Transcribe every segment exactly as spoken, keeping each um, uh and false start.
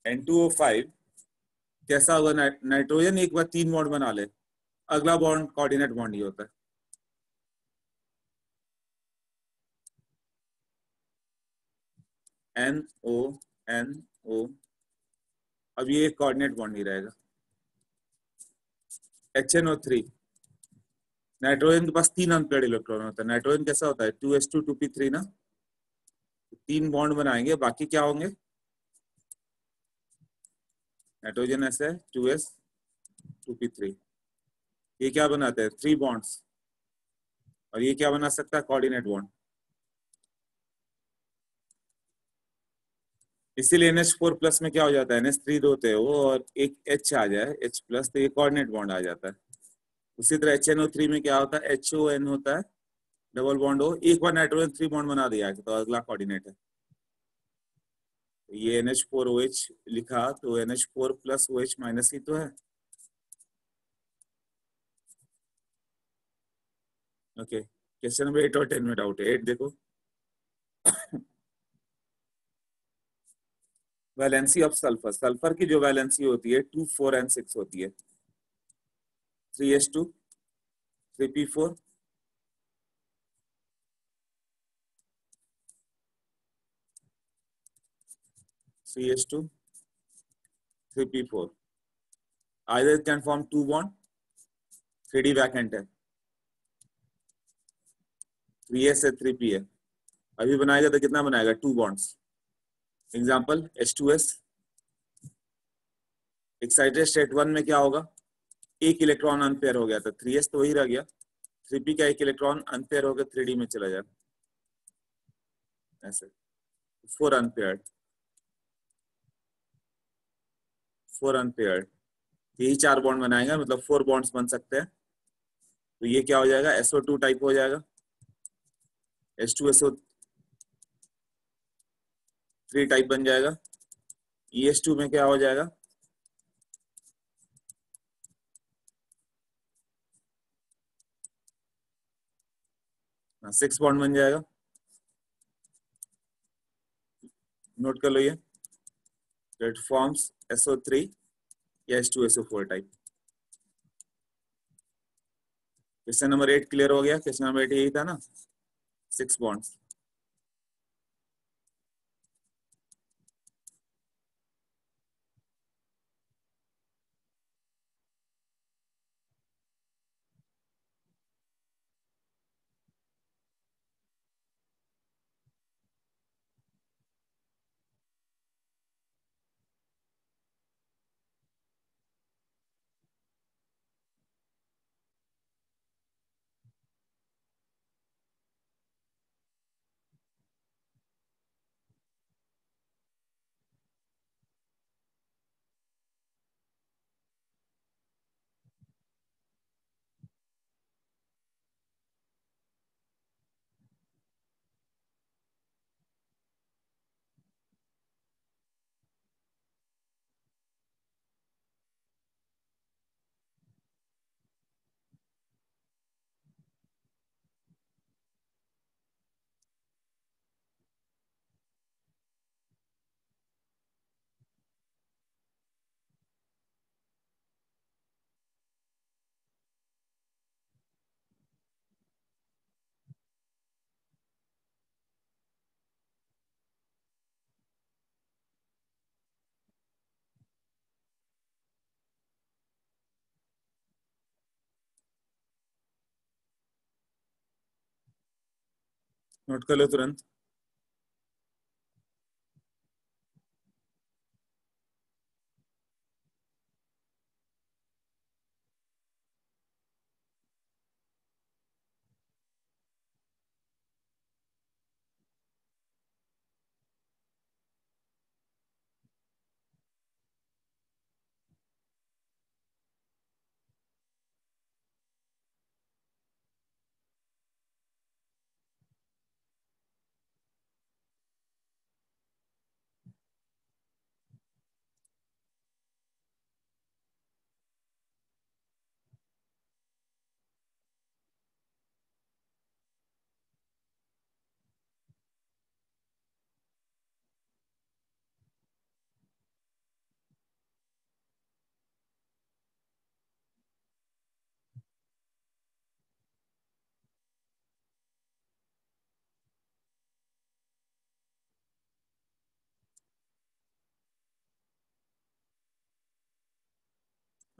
N two O five कैसा होगा? Nitrogen एक बार तीन बॉन्ड बना ले, अगला बॉन्ड कोऑर्डिनेट बॉन्ड ही होता है। एन ओ एन ओ, अब ये कोऑर्डिनेट बॉन्ड ही रहेगा। H N O three, nitrogen के पास तीन अनपेयर्ड इलेक्ट्रॉन होता है। नाइट्रोजन कैसा होता है? Two S two two P three ना, तीन बॉन्ड बनाएंगे, बाकी क्या होंगे? नाइट्रोजन ऐसे है two S two P three, ये क्या बनाते हैं? Three bonds. और ये क्या बना सकता है? Coordinate bond. इसीलिए एन एच फोर प्लस में क्या हो जाता है? एन एच थ्री दो होते हैं वो, और एक H आ जाए H प्लस, तो ये कोऑर्डिनेट बॉन्ड आ जाता है। उसी तरह एच एन ओ थ्री में क्या होता है? एच ओ एन होता है, डबल बॉन्ड हो, एक बार नाइट्रोजन थ्री बॉन्ड बना दिया है तो अगला कोऑर्डिनेट है। ये N H four O H लिखा तो N H four plus O H minus ही तो है। ओके, क्वेश्चन नंबर एट और टेन में डाउट है। एट देखो, वैलेंसी ऑफ सल्फर, सल्फर की जो वैलेंसी होती है टू फोर एंड सिक्स होती है। Three S two, three P four, three S two, three P four, either can form two bond, three D vacant है, three S है, three P है। अभी बनाएगा तो कितना बनाएगा? Two bonds. Example H two S, excited state one में क्या होगा? एक इलेक्ट्रॉन अनपेयर हो गया था, थ्री एस तो वही रह गया, थ्री पी का एक इलेक्ट्रॉन अनपेयर होकर थ्री डी में चला जाए, ऐसे। फोर अनपेयर्ड, फोर अनपेयर्ड, यही चार बॉन्ड बनाएगा, मतलब फोर बॉन्ड्स बन सकते हैं। तो ये क्या हो जाएगा? एस ओ टू टाइप हो जाएगा, H two S O three type बन जाएगा। ई एस टू में क्या हो जाएगा? सिक्स बॉन्ड बन जाएगा। नोट कर लो ये, it forms S O three या H two S O four type. Question number eight clear हो गया? क्वेश्चन नंबर एट यही था ना, सिक्स बॉन्ड्स। नोट कर लो तुरंत।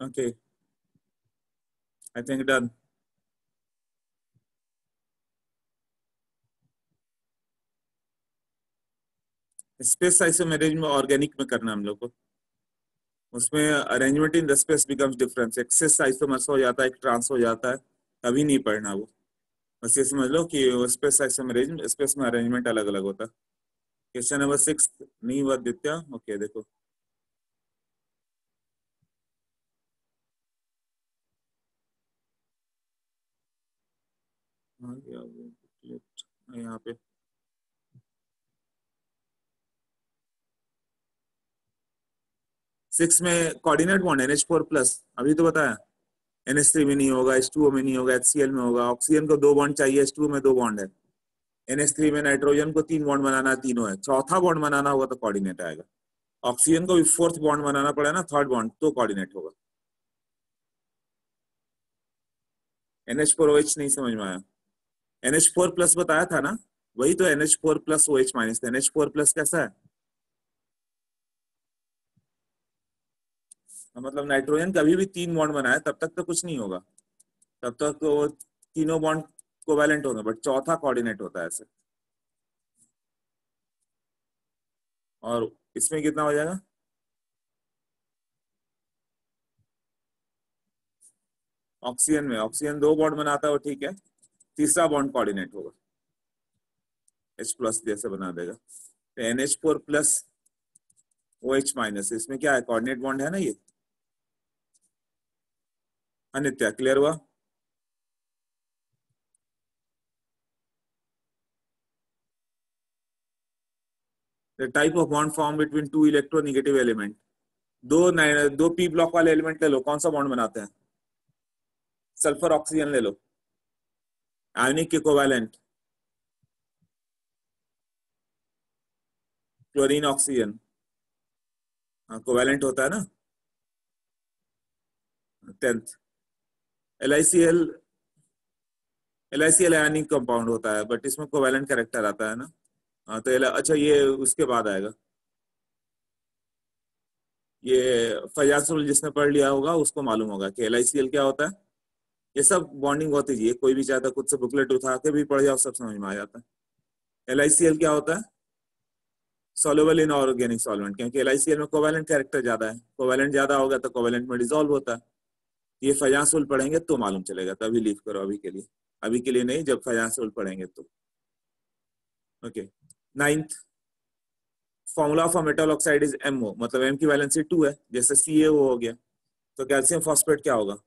Okay, I think done. Space isomerism में ऑर्गेनिक में करना हम लोग को, उसमें arrangement in the space becomes difference, excess isomers हो जाता है, एक ट्रांस हो जाता है, कभी नहीं पढ़ना वो। बस ये समझ लो कि स्पेस आइसोमेरिज्म, स्पेस में अरेंजमेंट अलग अलग होता है। क्वेश्चन नंबर सिक्स, नहीं हुआ दित्या? ओके देखो, हाँ, यहाँ पे सिक्स में coordinate bond N H four plus, अभी तो बताया। एन एच थ्री में नहीं होगा, एच टू ओ में नहीं होगा, एच सी एल में होगा। ऑक्सीजन को दो बॉन्ड चाहिए, एच टू में दो बॉन्ड है। एन एच थ्री में नाइट्रोजन को तीन बॉन्ड बनाना है, तीनों है। चौथा बॉन्ड बनाना होगा तो कोऑर्डिनेट आएगा। ऑक्सीजन को भी फोर्थ बॉन्ड बनाना पड़े ना, थर्ड बॉन्ड, तो कोऑर्डिनेट होगा। N H four O H नहीं समझ में आया? एन एच फोर प्लस बताया था ना, वही तो N H four plus O H minus. N H four plus कैसा है? मतलब नाइट्रोजन कभी भी तीन बॉन्ड बनाए तब तक तो कुछ नहीं होगा, तब तक तो वो तीनों बॉन्ड कोवैलेंट होंगे, बट चौथा कोऑर्डिनेट होता है ऐसे। और इसमें कितना हो जाएगा? ऑक्सीजन में, ऑक्सीजन दो बॉन्ड बनाता है वो ठीक है, तीसरा बॉन्ड कोऑर्डिनेट होगा, H प्लस जैसे बना देगा। तो N H four plus O H minus, इसमें क्या है? कोऑर्डिनेट बॉन्ड है ना ये। अनित्य क्लियर हुआ? The type of bond form between two electronegative element. दो दो पी ब्लॉक वाले एलिमेंट ले लो, कौन सा बॉन्ड बनाते हैं? सल्फर ऑक्सीजन ले लो, आयनिक के कोवैलेंट। क्लोरीन ऑक्सीजन, हाँ कोवैलेंट होता है ना। Tenth, L I C L, L I C L ionic compound होता है, बट इसमें कोवैलेंट कैरेक्टर आता है ना। हाँ तो L- अच्छा ये उसके बाद आएगा। ये फयाजुल जिसने पढ़ लिया होगा उसको मालूम होगा कि एल आई सी एल क्या होता है। ये सब बॉन्डिंग होती है, कोई भी चाहता खुद से बुकलेट उठा के भी पढ़ जाओ, सब समझ में आ जाता है। एल आई सी एल क्या होता है? सॉल्युबल इन ऑर्गेनिक सॉल्वेंट, क्योंकि एल आई सी एल में कोवैलेंट कैरेक्टर ज्यादा है, कोवैलेंट ज्यादा होगा तो कोवैलेंट में डिसॉल्व होता है। ये फयाजुल पढ़ेंगे तो मालूम चलेगा, तभी लीव करो अभी के लिए, अभी के लिए नहीं, जब फयाजुल पढ़ेंगे तो। Okay, ninth, formula for metal oxide is M O, मतलब एम की वैलेंसी टू है, जैसे सी ए ओ हो गया। तो कैल्शियम फॉस्फेट क्या होगा?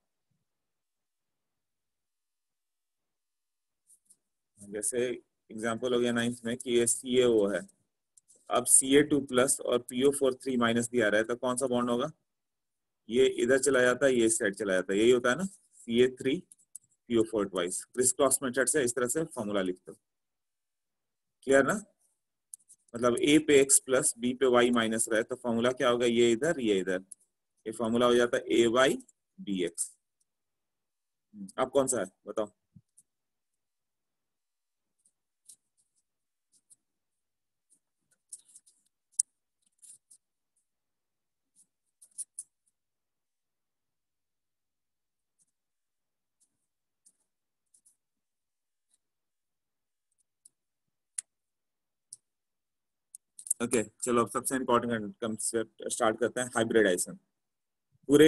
जैसे एग्जाम्पल हो गया नाइन्थ में कि ये सी ए ओ है, अब सी ए टू प्लस और P O four three minus दिया रहा है, तो कौन सा बॉन्ड होगा? ये इधर चला जाता है, ये इस साइड चला जाता है, यही होता है ना, C A three P O four twice. Criss cross method से इस तरह से फॉर्मूला लिखते हो। क्लियर ना? मतलब ए पे एक्स प्लस बी पे वाई माइनस रहे तो फॉर्मूला क्या होगा? ये इधर, ये इधर, ये फॉर्मूला हो जाता है ए वाई बी एक्स। अब कौन सा है बताओ? ओके okay, चलो अब सबसे इंपॉर्टेंट कंसेप्ट स्टार्ट करते हैं, हाइब्रिडाइजेशन। पूरे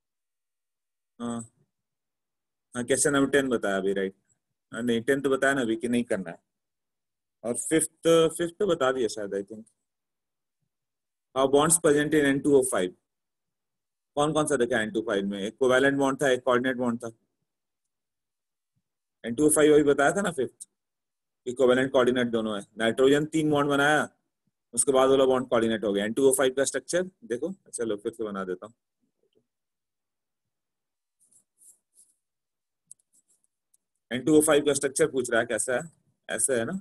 क्वेश्चन नंबर टेन बताया अभी, राइट? नहीं, टेंथ बताया ना अभी कि नहीं करना है। और फिफ्थ, फिफ्थ तो बता दिया शायद, I think. How bonds present in N two O five, कौन कौन सा देखा एन टू फाइव में? एक कोवैलेंट बॉन्ड था, एक कोऑर्डिनेट बॉन्ड था। एन टू ओ फाइव वही बताया था ना फिफ्थ, कि कोवैलेंट कोऑर्डिनेट दोनों है। नाइट्रोजन तीन बॉन्ड बनाया, उसके बाद वाला बॉन्ड कोऑर्डिनेट हो गया। एन टू ओ फाइव का स्ट्रक्चर देखो, चलो फिर से बना देता हूँ। एन टू ओ फाइव का स्ट्रक्चर पूछ रहा है कैसा है, ऐसा है ना।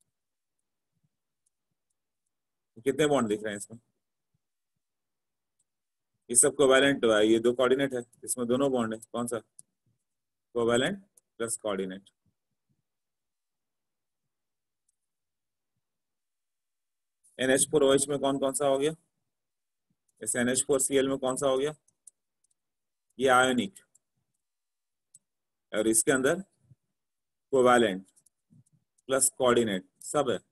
कितने बॉन्ड दिख रहे हैं इसमें? ये सब कोवैलेंट है, ये दो कोऑर्डिनेट है, इसमें दोनों बॉन्ड है, कौन सा? Covalent plus coordinate. N H four O H में कौन कौन सा हो गया? इस N H four C L में कौन सा हो गया? ये आयोनिक, और इसके अंदर कोवैलेंट प्लस कोऑर्डिनेट सब है।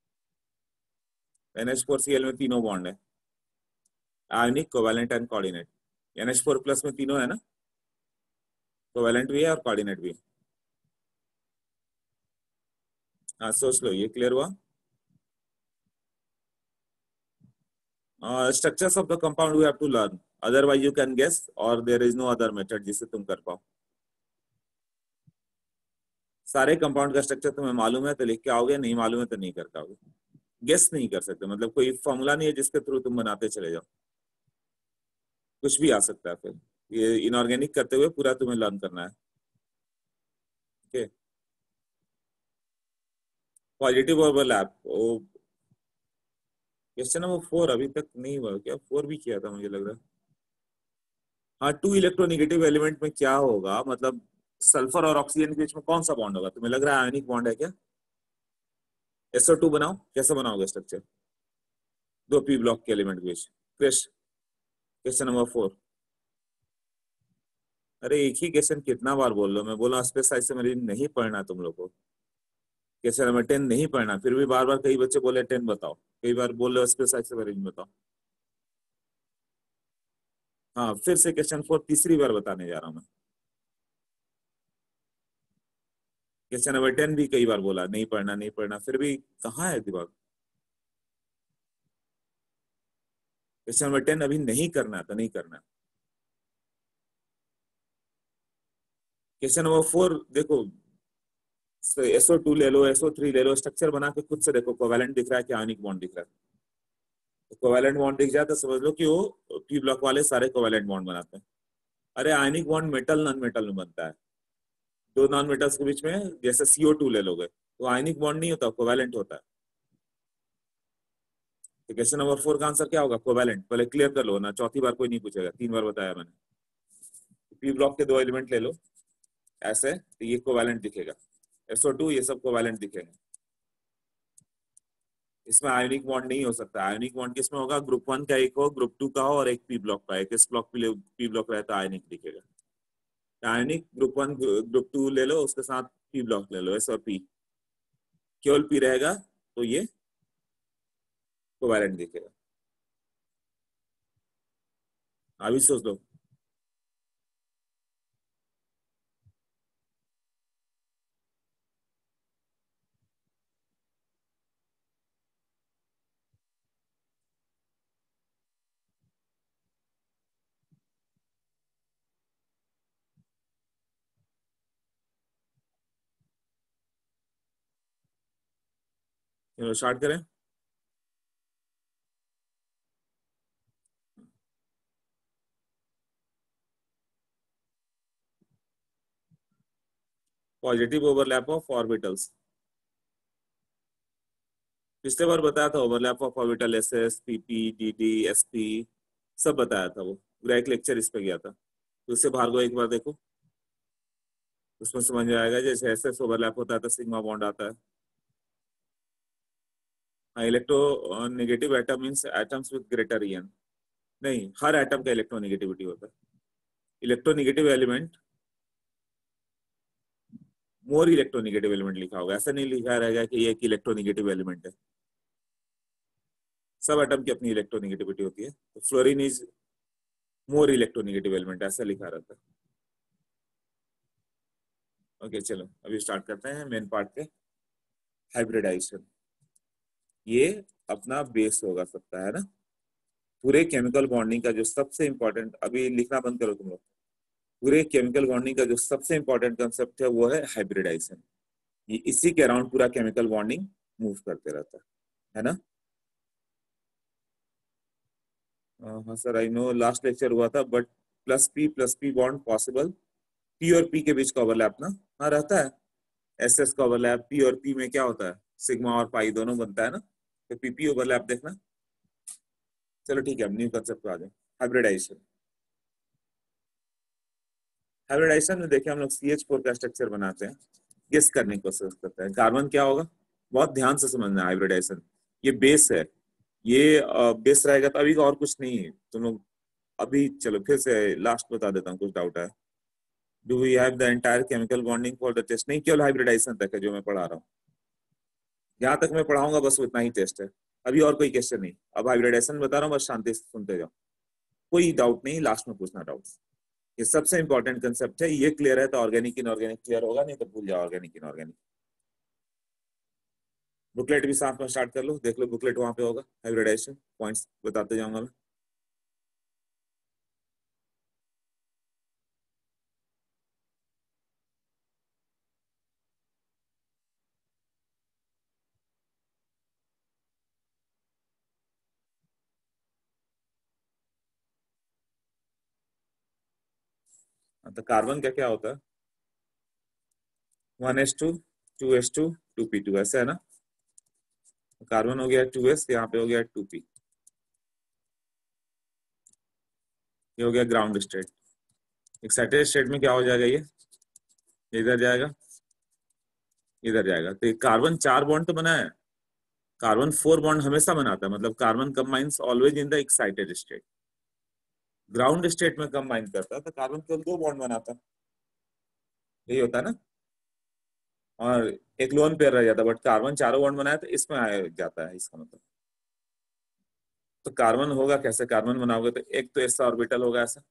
N H four C L में तीनों बॉन्ड है, ionic, covalent and coordinate. N H four plus में तीनों है ना, कोवैलेंट भी है और कोऑर्डिनेट भी है। हाँ सोच लो, ये क्लियर हुआ। Structures of the compound we have to learn, otherwise you can guess और there is no other method जिससे तुम कर पाओ। सारे कंपाउंड का स्ट्रक्चर तुम्हें मालूम है तो लिख के आओगे, नहीं मालूम है तो नहीं कर पाओगे, गेस नहीं कर सकते। मतलब कोई फॉर्मूला नहीं है जिसके थ्रू तुम बनाते चले जाओ, कुछ भी आ सकता है। फिर ये इनऑर्गेनिक करते हुए पूरा तुम्हें लर्न करना है। ओके, पॉजिटिव ओवरलैप, वो क्वेश्चन नंबर फोर अभी तक नहीं हुआ क्या? फोर भी किया था मुझे लग रहा है। हाँ, टू इलेक्ट्रोनेगेटिव एलिमेंट में क्या होगा, मतलब सल्फर और ऑक्सीजन के बीच में कौन सा बॉन्ड होगा? तुम्हें लग रहा है आयनिक बॉन्ड है क्या? एस ओ टू बनाओ, कैसे बनाओगे स्ट्रक्चर दो पी ब्लॉक के एलिमेंट के बीच? Question number four. अरे एक ही क्वेश्चन कितना बार बोल लो, मैं बोला स्पेस आइसोमेरिज्म नहीं पढ़ना तुम लोग को, क्वेश्चन नंबर टेन नहीं पढ़ना, फिर भी बार बार कई बच्चे बोले टेन बताओ, कई बार बोल रहे स्पेस आइसोमेरिज्म बताओ। हाँ, फिर से क्वेश्चन फोर तीसरी बार बताने जा रहा हूँ मैं। क्वेश्चन नंबर टेन भी कई बार बोला नहीं पढ़ना नहीं पढ़ना, फिर भी कहाँ है दिमाग? क्वेश्चन नंबर टेन अभी नहीं करना तो नहीं करना। क्वेश्चन नंबर फोर देखो, एस ओ टू ले लो, एस ओ थ्री ले लो, स्ट्रक्चर बना के खुद से देखो कोवैलेंट दिख रहा है कि आयनिक बॉन्ड दिख रहा है। तो कोवैलेंट बॉन्ड दिख जाए तो समझ लो कि वो पी ब्लॉक वाले सारे कोवैलेंट बॉन्ड बनाते हैं। अरे ionic bond metal non metal में बनता है, दो नॉन मेटल्स के बीच में, जैसे सी ओ टू ले लोगे तो आयनिक बॉन्ड नहीं होता, कोवैलेंट होता है। तो क्वेश्चन नंबर फोर का आंसर क्या होगा? कोवैलेंट। पहले क्लियर कर लो ना, चौथी बार कोई नहीं पूछेगा, तीन बार बताया मैंने। पी ब्लॉक के दो एलिमेंट ले लो ऐसे, तो ये कोवैलेंट दिखेगा, एस ओ टू ये सब कोवैलेंट दिखेंगे। इसमें आयोनिक बॉन्ड नहीं हो सकता। आयोनिक बॉन्ड किसमें होगा? ग्रुप वन का एक हो, ग्रुप टू का हो, और एक पी ब्लॉक का। एक इस ब्लॉक पे पी ब्लॉक रहता है, आयोनिक दिखेगा। Ionic group one group two ले लो, उसके साथ पी ब्लॉक ले लो, एस और पी, केवल पी रहेगा तो ये कोवैलेंट दिखेगा। अभी सोच लो। चलो स्टार्ट करें। पॉजिटिव ओवरलैप ऑफ ऑर्बिटल्स, पिछले बार बताया था overlap of orbital, S S, P P, D D, S P, सब बताया था वो, पूरा एक लेक्चर इस पे गया था। तो उससे बाहर को एक बार देखो, उसमें समझ में आएगा। जैसे एस एस ओवरलैप होता है तो सिग्मा बॉन्ड आता है। हाँ, electronegative atom means atoms with greater EN, नहीं, हर एटम का इलेक्ट्रोनेगेटिविटी होता है। Electronegative element, more electronegative element लिखा होगा, ऐसा नहीं लिखा रहेगा कि ये एक इलेक्ट्रोनेगेटिव एलिमेंट है। सब एटम की अपनी इलेक्ट्रोनेगेटिविटी होती है, तो fluorine is more electronegative element, ऐसा लिखा रहता है। ओके चलो अभी स्टार्ट करते हैं मेन पार्ट पे, हाइब्रिडाइजेशन। ये अपना बेस होगा सबका, है ना? पूरे केमिकल बॉन्डिंग का जो सबसे इंपॉर्टेंट, अभी लिखना बंद करो तुम लोग, पूरे केमिकल बॉन्डिंग का जो सबसे इंपॉर्टेंट कंसेप्ट है वो है हाइब्रिडाइजेशन। ये इसी के अराउंड पूरा केमिकल बॉन्डिंग मूव करते रहता है है ना? हाँ sir, I know last lecture हुआ था, but plus P plus P bond possible, P और पी के बीच का ओवरलैप ना, हाँ रहता है। एस एस का ओवरलैप, पी और पी में क्या होता है? सिग्मा और पाई दोनों बनता है ना, तो पी पी ओवरलैप देखना। चलो ठीक है, अब न्यू कंसेप्ट पे आ जाए, हाइब्रिडाइजेशन। हाइब्रिडाइजेशन में देखिए हम लोग सी एच फोर का स्ट्रक्चर बनाते हैं, गेस करने की कोशिश करते हैं कार्बन क्या होगा। बहुत ध्यान से समझना, हाइब्रिडाइजेशन ये बेस है, ये बेस रहेगा तो अभी और कुछ नहीं है। तुम लोग अभी चलो फिर से लास्ट बता देता हूँ, कुछ डाउट है। Do we have the entire chemical bonding for the test? नहीं, केवल हाइब्रिडाइजेशन तक है जो मैं पढ़ा रहा हूँ। यहाँ तक मैं पढ़ाऊंगा बस उतना ही टेस्ट है, अभी और कोई क्वेश्चन नहीं। अब हाइब्रिडाइजेशन बता रहा हूँ, बस शांति से सुनते जाओ, कोई डाउट नहीं, लास्ट में पूछना डाउट। ये सबसे इंपॉर्टेंट कंसेप्ट है, ये क्लियर है तो ऑर्गेनिक इनऑर्गेनिक क्लियर होगा, नहीं तो भूल जाओ ऑर्गेनिक इनऑर्गेनिक। बुकलेट भी साथ में स्टार्ट कर लो, देख लो बुकलेट वहां पे होगा, हाइब्रिडाइजेशन पॉइंट्स बताते जाऊंगा मैं। तो कार्बन का क्या होता है? One S two, two S two, two P two, ऐसा है ना। कार्बन हो गया टू एस, यहाँ पे हो गया टू पी, ये हो गया ग्राउंड स्टेट। एक्साइटेड स्टेट में क्या हो जाएगा, ये इधर जाएगा, इधर जाएगा। तो कार्बन चार बॉन्ड तो बना है, कार्बन फोर बॉन्ड हमेशा बनाता है, मतलब carbon combines always in the excited state. Ground state में कंबाइन करता है तो कार्बन केवल दो बॉन्ड बनाता है, यही होता है ना। और एक लोन पेयर रह जाता है, बट कार्बन चारों बॉन्ड बनाया तो इसमें आ जाता है, इसका मतलब। तो कार्बन होगा कैसे, कार्बन बनाओगे तो एक तो एस ऑर्बिटल होगा ऐसा,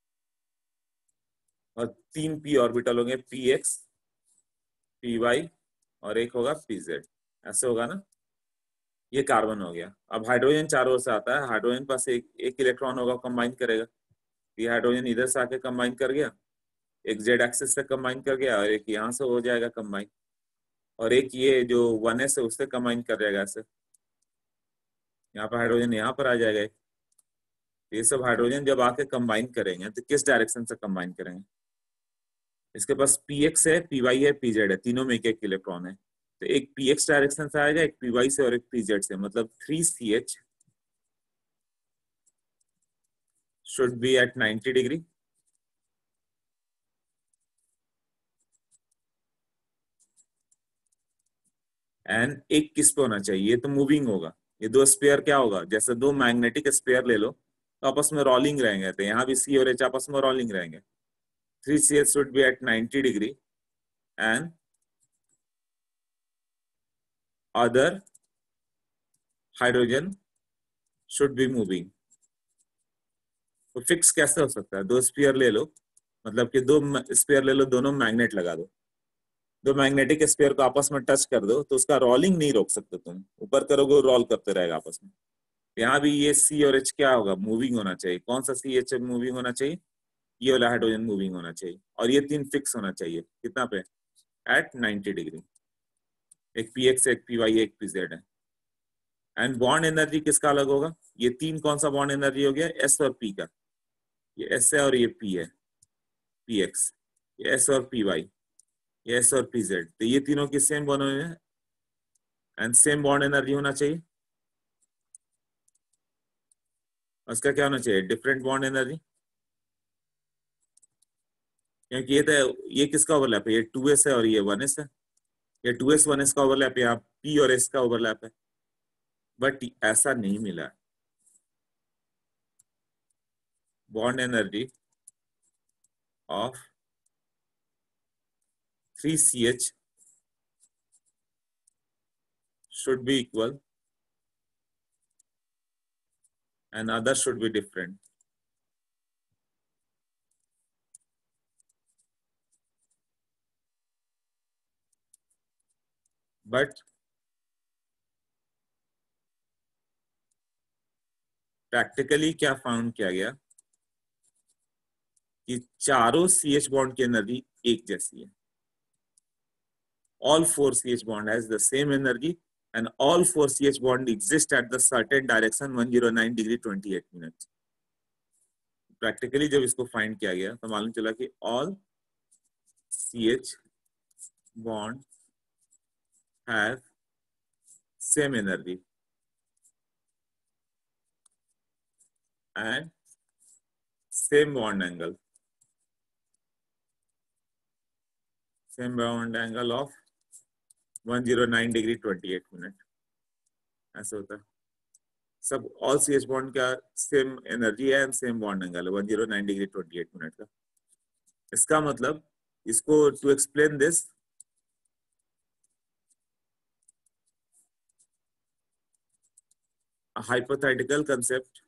और तीन पी ऑर्बिटल होंगे, पी एक्स, पी वाई, और एक होगा पी जेड, ऐसे होगा ना। ये कार्बन हो गया। अब हाइड्रोजन चारों ओर से आता है, हाइड्रोजन पास एक एक इलेक्ट्रॉन होगा, कंबाइन करेगा। ये हाइड्रोजन इधर से आके कंबाइन कर गया, एक जेड एक्सिस से कंबाइन कर गया, और एक यहाँ से हो जाएगा कंबाइन, और एक ये जो वन एस है उससे कंबाइन कर जाएगा ऐसे। यहाँ पर हाइड्रोजन यहाँ पर आ जाएगा। ये सब हाइड्रोजन जब आके कंबाइन करेंगे तो किस डायरेक्शन से कंबाइन करेंगे? इसके पास पी एक्स है, पी वाई है, पी जेड है, तीनों में एक एक इलेक्ट्रॉन है। तो एक पी एक्स डायरेक्शन से आएगा, एक पी वाई से, और एक पी जेड से, मतलब three C H should be at ninety degree, and एक किस पे होना चाहिए, ये तो मूविंग होगा। ये दो स्पेयर क्या होगा, जैसे दो मैग्नेटिक स्पेयर ले लो तो आपस में रोलिंग रहेंगे, तो यहाँ भी सी और एच आपस में रोलिंग रहेंगे। Three C H should be at ninety degree and other hydrogen should be moving. तो फिक्स कैसे हो सकता है, दो स्पेयर ले लो, मतलब कि दो स्पेयर ले लो, दोनों मैग्नेट लगा दो, दो मैग्नेटिक स्पेयर को आपस में टच कर दो, तो उसका रोलिंग नहीं रोक सकते तुम, ऊपर करोगे रोल करते रहेगा आपस में। यहाँ भी ये सी और एच क्या होगा, मूविंग होना चाहिए। कौन सा सी एच मूविंग होना चाहिए, ये वाला हाइड्रोजन मूविंग होना चाहिए, और ये तीन फिक्स होना चाहिए कितना पे, एट नाइंटी डिग्री। एक पी एक्स, एक पी वाई, एक पी जेड है। एंड बॉन्ड एनर्जी किसका अलग होगा, ये तीन कौन सा बॉन्ड एनर्जी हो गया, एस और पी का। ये एस है और ये पी है, पी एक्स, ये एस और पी वाई, ये एस और पी जेड, तो ये तीनों की सेम बॉन्ड है एंड सेम बॉन्ड एनर्जी होना चाहिए। उसका क्या होना चाहिए, डिफरेंट बॉन्ड एनर्जी, क्योंकि ये तो ये किसका ओवरलैप है, ये टू एस है और ये वन एस है, ये टू एस वन एस का ओवरलैप है, यहाँ पी और एस का ओवरलैप है, बट ऐसा नहीं मिला। Bond energy of three C H should be equal and other should be different. But practically क्या फाउंड किया गया कि चारों सी एच बॉन्ड की एनर्जी एक जैसी है। All four C H bond has the same energy and all four C H bond exist at the certain direction one oh nine degree twenty-eight minutes. Practically जब इसको find किया गया तो मालूम चला कि all C H bond have same energy and same bond angle, same bond angle of one oh nine degree twenty-eight minute, ऐसा होता है। सब ऑल सी एच बॉन्ड का सेम एनर्जी है एंड सेम बॉन्ड एंगल है one zero nine degree twenty eight minute का। इसका मतलब इसको to explain this hypothetical concept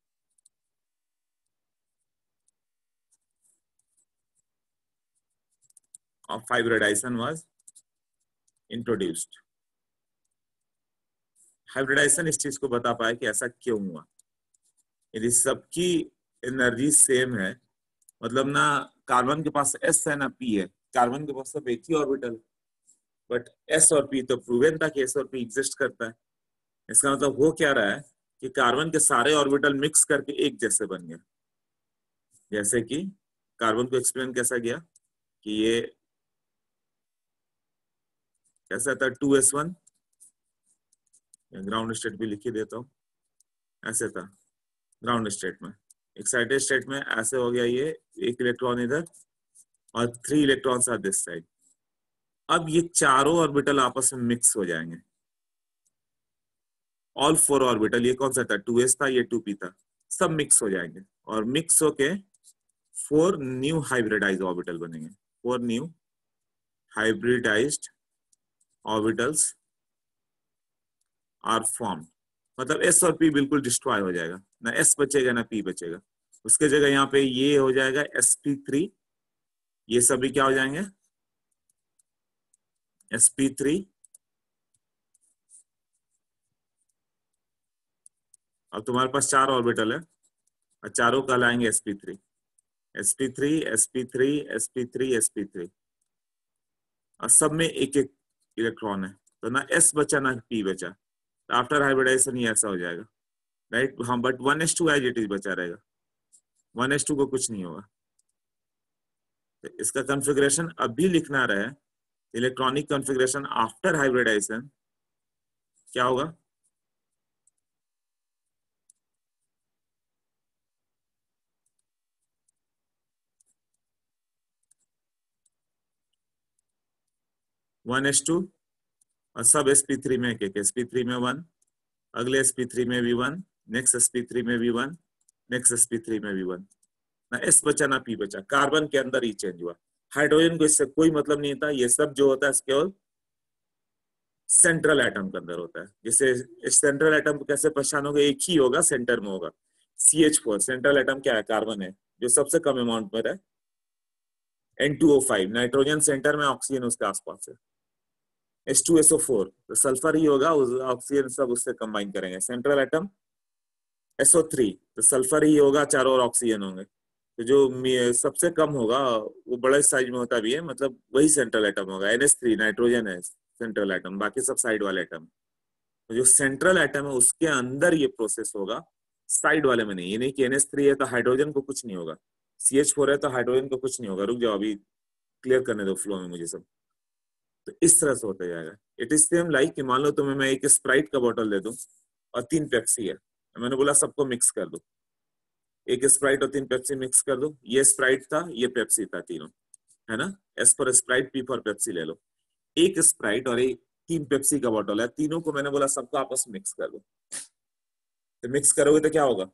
of hybridization was introduced। हाइब्रिडाइजेशन इस चीज को बता पाया कि ऐसा क्यों हुआ। यदि सबकी एनर्जी सेम है, मतलब ना कार्बन के पास एस है ना पी है, कार्बन के पास सब एक ही ऑर्बिटल, बट एस और पी तो प्रूवन था कि एस और पी एग्जिस्ट करता है। इसका मतलब हो क्या रहा है कि कार्बन के सारे ऑर्बिटल मिक्स करके एक जैसे बन गए। जैसे कि कार्बन को एक्सप्लेन कैसा गया कि ये कैसा था, two S one, ground state भी लिख ही देता हूँ, ऐसे था ग्राउंड स्टेट में। एक्साइटेड स्टेट में ऐसे हो गया, ये एक इलेक्ट्रॉन इधर और three electrons are this side. अब ये चारों ऑर्बिटल आपस में मिक्स हो जाएंगे, ऑल फोर ऑर्बिटल। ये कौन सा था, टू एस था, ये टू पी था, सब मिक्स हो जाएंगे और मिक्स होके फोर न्यू हाइब्रिडाइज ऑर्बिटल बनेंगे। Four new hybridized orbitals are form. मतलब एस और पी बिल्कुल डिस्ट्रॉय हो जाएगा, ना एस बचेगा ना पी बचेगा। उसके जगह यहाँ पे ये हो जाएगा एस पी थ्री, ये सभी क्या हो जाएंगे, एस पी थ्री। अब तुम्हारे पास चार ऑर्बिटल है और चारों कहलाएंगे S P three, S P three, S P three, S P three, S P three, और सब में एक एक इलेक्ट्रॉन है, तो ना एस बचा ना पी बचा। आफ्टर हाइब्रिडाइजेशन ये ऐसा हो जाएगा, राइट। हाँ, but one S two as it is बचा रहेगा, वन एस टू को कुछ नहीं होगा। तो इसका कॉन्फ़िगरेशन अभी लिखना रहे, इलेक्ट्रॉनिक कॉन्फ़िगरेशन आफ्टर हाइब्रिडाइजेशन क्या होगा, वन एस टू और सब एस पी थ्री में एक एक, एस पी थ्री में वन, अगले एस पी थ्री में भी one, next S P three में भी one, next S P three में भी वन। ना एस बचा ना पी बचा, कार्बन के अंदर ही चेंज हुआ। हाइड्रोजन को इससे कोई मतलब नहीं था, ये सब जो होता है केवल सेंट्रल एटम के अंदर होता है। जैसे सेंट्रल एटम कैसे पहचानोगे, एक ही होगा, सेंटर में होगा। C H four central atom क्या है, कार्बन है जो सबसे कम अमाउंट में है, N two O five nitrogen centre में, ऑक्सीजन उसके आसपास है, H two S O four तो सल्फर ही होगा, ऑक्सीजन सब उससे कंबाइन करेंगे। Central atom S O three तो सल्फर ही होगा, चारों ओर ऑक्सीजन होंगे। तो जो सबसे कम होगा वो बड़े साइज में होता भी है, मतलब वही सेंट्रल एटम होगा। एन एस थ्री नाइट्रोजन है सेंट्रल एटम, बाकी सब साइड वाले एटम। तो जो सेंट्रल एटम है उसके अंदर ये प्रोसेस होगा, साइड वाले में नहीं। ये नहीं कि एन एस थ्री है तो हाइड्रोजन को कुछ नहीं होगा, सी एच फोर है तो हाइड्रोजन को कुछ नहीं होगा। रुक जाओ, अभी क्लियर करने दो फ्लो में मुझे सब। तो इस तरह से होता जाएगा। इट इज सेम लाइक कि मान लो तुम्हें मैं एक स्प्राइट का बोतल दे दूं और तीन पेप्सी है, मैंने बोला सबको मिक्स कर दो, एक स्प्राइट और तीन पेप्सी मिक्स कर दो। ये स्प्राइट था, ये पेप्सी था, तीनों है ना, S for Sprite, P for Pepsi ले लो। एक स्प्राइट और एक तीन पेप्सी का बॉटल है, तीनों को मैंने बोला सबको आपस में मिक्स कर दो। तो मिक्स करोगे तो क्या होगा,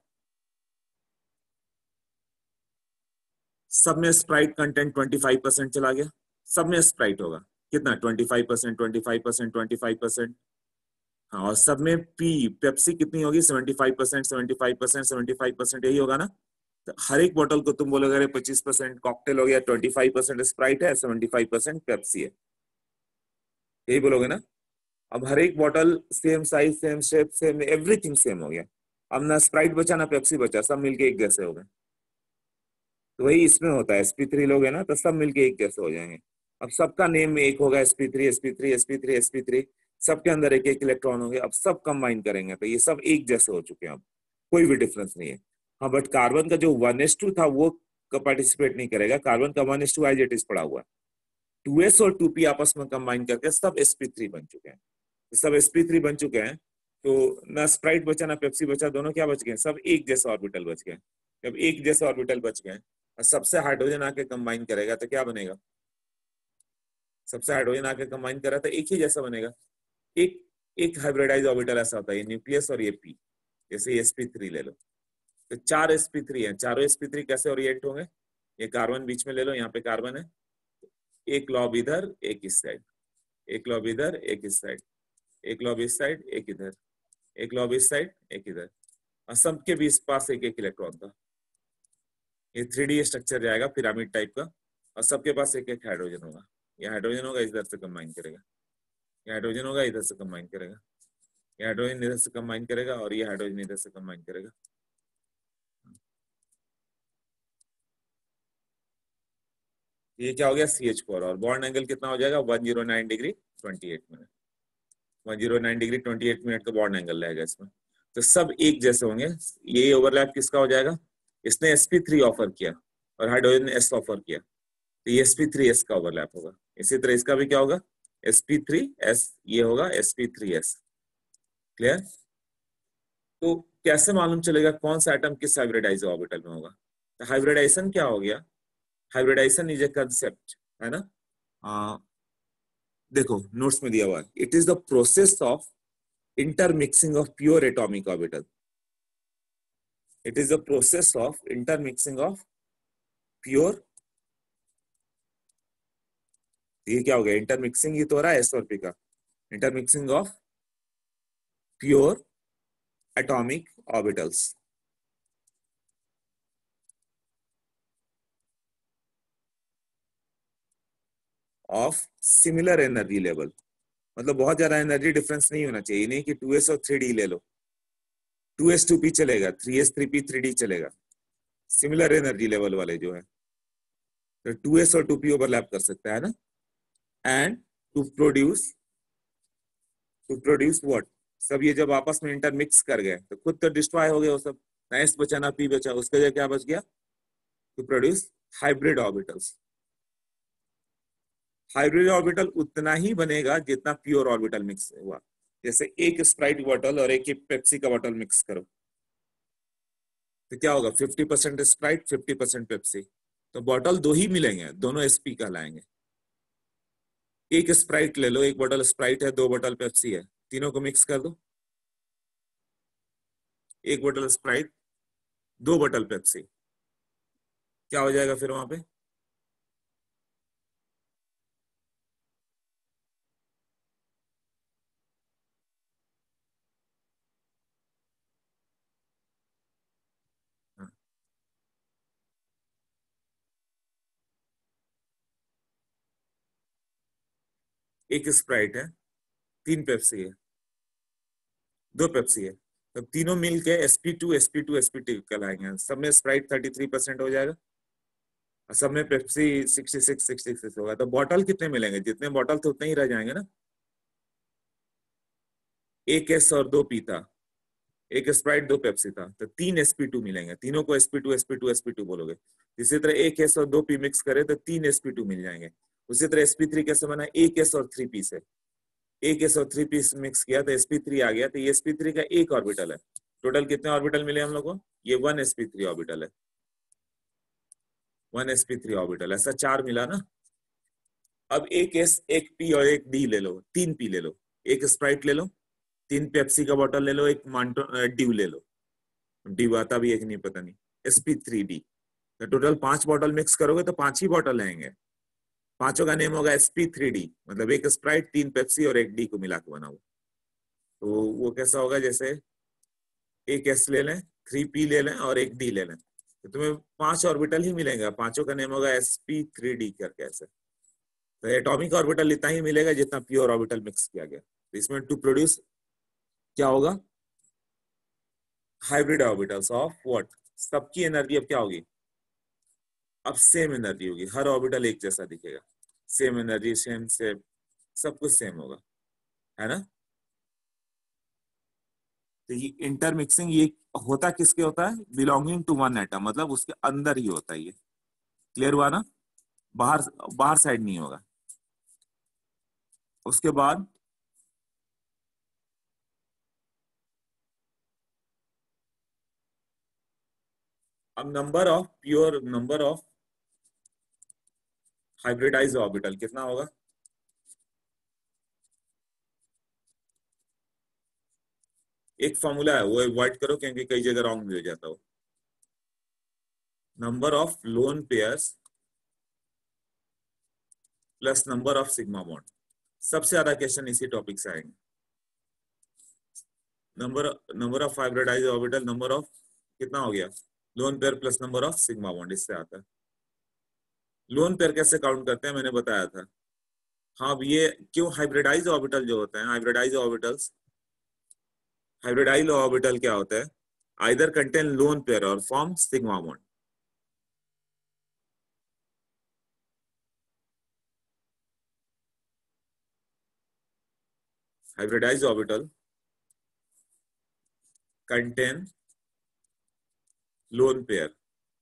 सब में Sprite content twenty five percent चला गया, सब में स्प्राइट होगा कितना, twenty five percent, twenty five percent, twenty five percent. हाँ, और सब में पी पेप्सी कितनी होगी, seventy five percent, seventy five percent, seventy five percent, यही होगा ना। तो हर एक बोतल को तुम बोलोगे अरे पच्चीस परसेंट कॉकटेल हो गया, ट्वेंटी फाइव परसेंट स्प्राइट है, सेवेंटी फाइव परसेंट पेप्सी है, यही बोलोगे ना। अब हर एक बोतल same size, same shape, same everything same हो गया। अब ना स्प्राइट बचा ना पेप्सी बचा, सब मिलके एक जैसे हो गए। तो वही इसमें होता है, एस पी थ्री लोग है ना तो सब मिलके एक जैसे हो जाएंगे। अब सबका नेम एक होगा, S P three, S P three, S P three, S P three, सबके अंदर एक एक इलेक्ट्रॉन होंगे। अब सब कंबाइन करेंगे तो ये सब एक जैसे हो चुके हैं, अब कोई भी डिफरेंस नहीं है। हाँ, बट कार्बन का जो वन एस टू था वो पार्टिसिपेट नहीं करेगा, कार्बन का one S two as it is पड़ा हुआ है। टू एस और टू पी आपस में कंबाइन करके सब एस पी थ्री बन चुके हैं। तो सब एस पी थ्री बन चुके हैं, तो ना स्प्राइट बचा ना पेप्सी बचा, दोनों क्या बच गए, सब एक जैसे ऑर्बिटल बच गए। जब एक जैसे ऑर्बिटल बच गए और सबसे हाइड्रोजन आके कंबाइन करेगा तो क्या बनेगा, सबसे हाइड्रोजन आके कंबाइन करा तो एक ही जैसा बनेगा। एक एक हाइब्रिडाइज ऑर्बिटल ऐसा होता है, ये न्यूक्लियस और ये पी, जैसे एस पी थ्री ले लो, तो चार एस पी थ्री है, चारों एस पी थ्री कैसे ओरिएंट होंगे? ये कार्बन बीच में ले लो, यहाँ पे कार्बन है, एक लॉब इधर एक इस साइड, एक लॉब इधर एक इस साइड, एक लॉब इस साइड एक इधर, एक लॉब इस साइड एक इधर, और सबके बीच पास एक एक इलेक्ट्रॉन का। ये थ्री डी स्ट्रक्चर जाएगा पिरामिड टाइप का, और सबके पास एक एक हाइड्रोजन होगा। ये हाइड्रोजन होगा इधर से कंबाइन करेगा, ये हाइड्रोजन होगा इधर से कंबाइन करेगा, ये हाइड्रोजन इधर से कंबाइन करेगा, और ये हाइड्रोजन इधर से कंबाइन करेगा। ये क्या हो गया? सी एच फोर, और बॉन्ड एंगल कितना हो जाएगा? One zero nine degree twenty eight minute, one zero nine degree twenty eight minute का बॉन्ड एंगल रहेगा इसमें। तो सब एक जैसे होंगे। ये ओवरलैप किसका हो जाएगा? इसने एस पी थ्री ऑफर किया और हाइड्रोजन ने एस ऑफर किया, तो ये एस पी थ्री एस का ओवरलैप होगा। इसी तरह इसका भी क्या होगा? एस पी थ्री एस, ये होगा S P three S. Clear? तो कैसे मालूम चलेगा कौन सा एटम किस हाइब्रिडाइज ऑर्बिटल में होगा? तो हाइब्रिडाइजेशन क्या हो गया? हाइब्रिडाइजेशन इज ए कंसेप्ट, है ना? आ, देखो नोट्स में दिया हुआ है, it is the process of intermixing of pure atomic orbital. It is the process of intermixing of pure, ये क्या हो गया? इंटरमिक्सिंग ही तो हो रहा है एस और पी का, intermixing of pure atomic orbitals of similar energy level. मतलब बहुत ज्यादा एनर्जी डिफरेंस नहीं होना चाहिए, नहीं कि टू एस और थ्री डी ले लो, टू एस टू पी चलेगा, three S three P three D चलेगा, सिमिलर एनर्जी लेवल वाले जो है, तो टू एस और टू पी ओवरलैप कर सकता है ना। And to produce, to produce what, सब ये जब आपस में इंटरमिक्स कर गए तो खुद तो डिस्ट्रॉय हो गए वो सब, ना एस बचा ना पी बचा, उसके जगह क्या बच गया? To produce hybrid orbitals. Hybrid orbital उतना ही बनेगा जितना प्योर ऑर्बिटल मिक्स हुआ। जैसे एक स्प्राइट बॉटल और एक पेप्सी का बॉटल मिक्स करो तो क्या होगा? Fifty percent Sprite fifty percent Pepsi, तो बॉटल दो ही मिलेंगे, दोनों एसपी कहलाएंगे। एक स्प्राइट ले लो, एक बोतल स्प्राइट है, दो बोतल पेप्सी है, तीनों को मिक्स कर दो, एक बोतल स्प्राइट दो बोतल पेप्सी, क्या हो जाएगा फिर वहां पे? हाँ, एक स्प्राइट है, तीन पेप्सी है, दो पेप्सी है, तो तीनों मिलके S P two S P two S P two कहलाएंगे। सब में स्प्राइट थर्टी थ्री परसेंट हो जाएगा और सब में Pepsi sixty six sixty six होगा। तो बॉटल कितने मिलेंगे? जितने बॉटल थे उतने ही रह जाएंगे ना। एक एस और दो पी था, एक स्प्राइट दो पेप्सी था, तो तीन एसपी टू मिलेंगे, तीनों को S P two S P two S P two बोलोगे। इसी तरह एक एस और दो पी मिक्स करे तो तीन एसपी टू मिल जाएंगे। उसी तरह एसपी थ्री कैसे बना? एक एस और थ्री पी से, एक एस और थ्री पी मिक्स किया तो एसपी थ्री आ गया, तो ये एसपी थ्री का एक ऑर्बिटल है। टोटल कितने ऑर्बिटल मिले हम लोग को? ये वन एसपी थ्री ऑर्बिटल है, वन एसपी थ्री ऑर्बिटल, ऐसा चार मिला ना। अब एक एस एक पी और एक डी ले लो, तीन पी ले लो, एक स्प्राइट ले लो, तीन पेप्सी का बॉटल ले लो, एक मांटो ड्यू ले लो, ड्यू आता भी एक नहीं पता नहीं, एसपी थ्री डी। तो टोटल पांच बॉटल मिक्स करोगे तो पांच ही बॉटल आएंगे, पांचों का नेम होगा एसपी थ्री डी, मतलब एक स्प्राइट तीन पेप्सी और एक डी को मिला के बना हुआ। तो वो कैसा होगा? जैसे एक एस ले लें, थ्री पी ले लें और एक डी ले लें, तो तुम्हें पांच ऑर्बिटल ही मिलेंगे, पांचों का नेम होगा एसपी थ्री डी करके ऐसे। तो एटॉमिक ऑर्बिटल इतना ही मिलेगा जितना प्योर ऑर्बिटल मिक्स किया गया। तो इसमें टू प्रोड्यूस क्या होगा? Hybrid orbitals of what? सबकी एनर्जी अब क्या होगी? अब सेम एनर्जी होगी, हर ऑर्बिटल एक जैसा दिखेगा, सेम एनर्जी सेम सेम, सब कुछ सेम होगा, है ना। तो ये इंटरमिक्सिंग ये होता किसके होता है? बिलोंगिंग टू वन एटम, मतलब उसके अंदर ही होता है ये। क्लियर हुआ ना? बाहर, बाहर साइड नहीं होगा। उसके बाद अब number of pure, number of hybridize orbital कितना होगा? एक फॉर्मूला है वो अवॉइड करो क्योंकि कई जगह रॉन्ग भी हो जाता हो। Number of lone pairs plus number of sigma bond. सबसे ज्यादा क्वेश्चन इसी टॉपिक से आएंगे। Number number of hybridized orbital, number of कितना हो गया lone pair plus number of sigma bond, इससे आता है। लोन पेयर कैसे काउंट करते हैं मैंने बताया था। हाँ, अब ये क्यों हाइब्रिडाइज ऑर्बिटल जो होते हैं, हाइब्रिडाइज ऑर्बिटल्स, हाइब्रिडाइज ऑर्बिटल क्या होता है, आइदर कंटेन लोन पेयर और form sigma bond. Hybridise orbital contain lone pair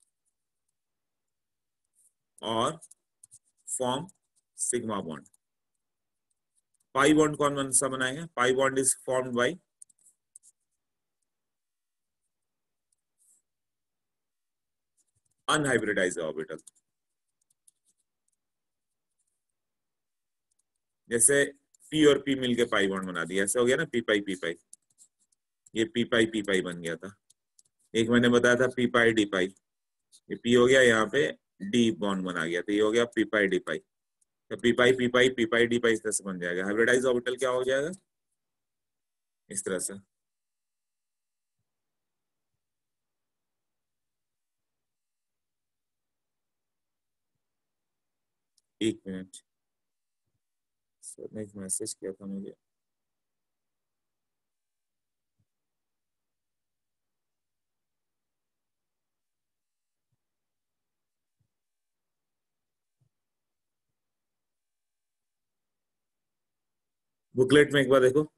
और form sigma bond. Pi bond कौन सा बनाएंगे, pi bond is formed by unhybridized orbital. जैसे पी और पी मिलके पाई बॉन्ड बना दिया, ऐसा हो गया ना, पी पाई पी पाई, ये पी पाई पी पाई बन गया था। एक मैंने बताया था पी पाई डी पाई, ये पी हो गया, यहाँ पे डी बॉन्ड बना गया, तो ये हो गया पी पाई डी पाई। तो P pi P pi P pi D pi इस तरह से बन जाएगा। हाइब्रिडाइज ऑर्बिटल क्या हो जाएगा, इस तरह से। एक मिनट, सर ने एक मैसेज किया था मुझे। बुकलेट में एक बार देखो।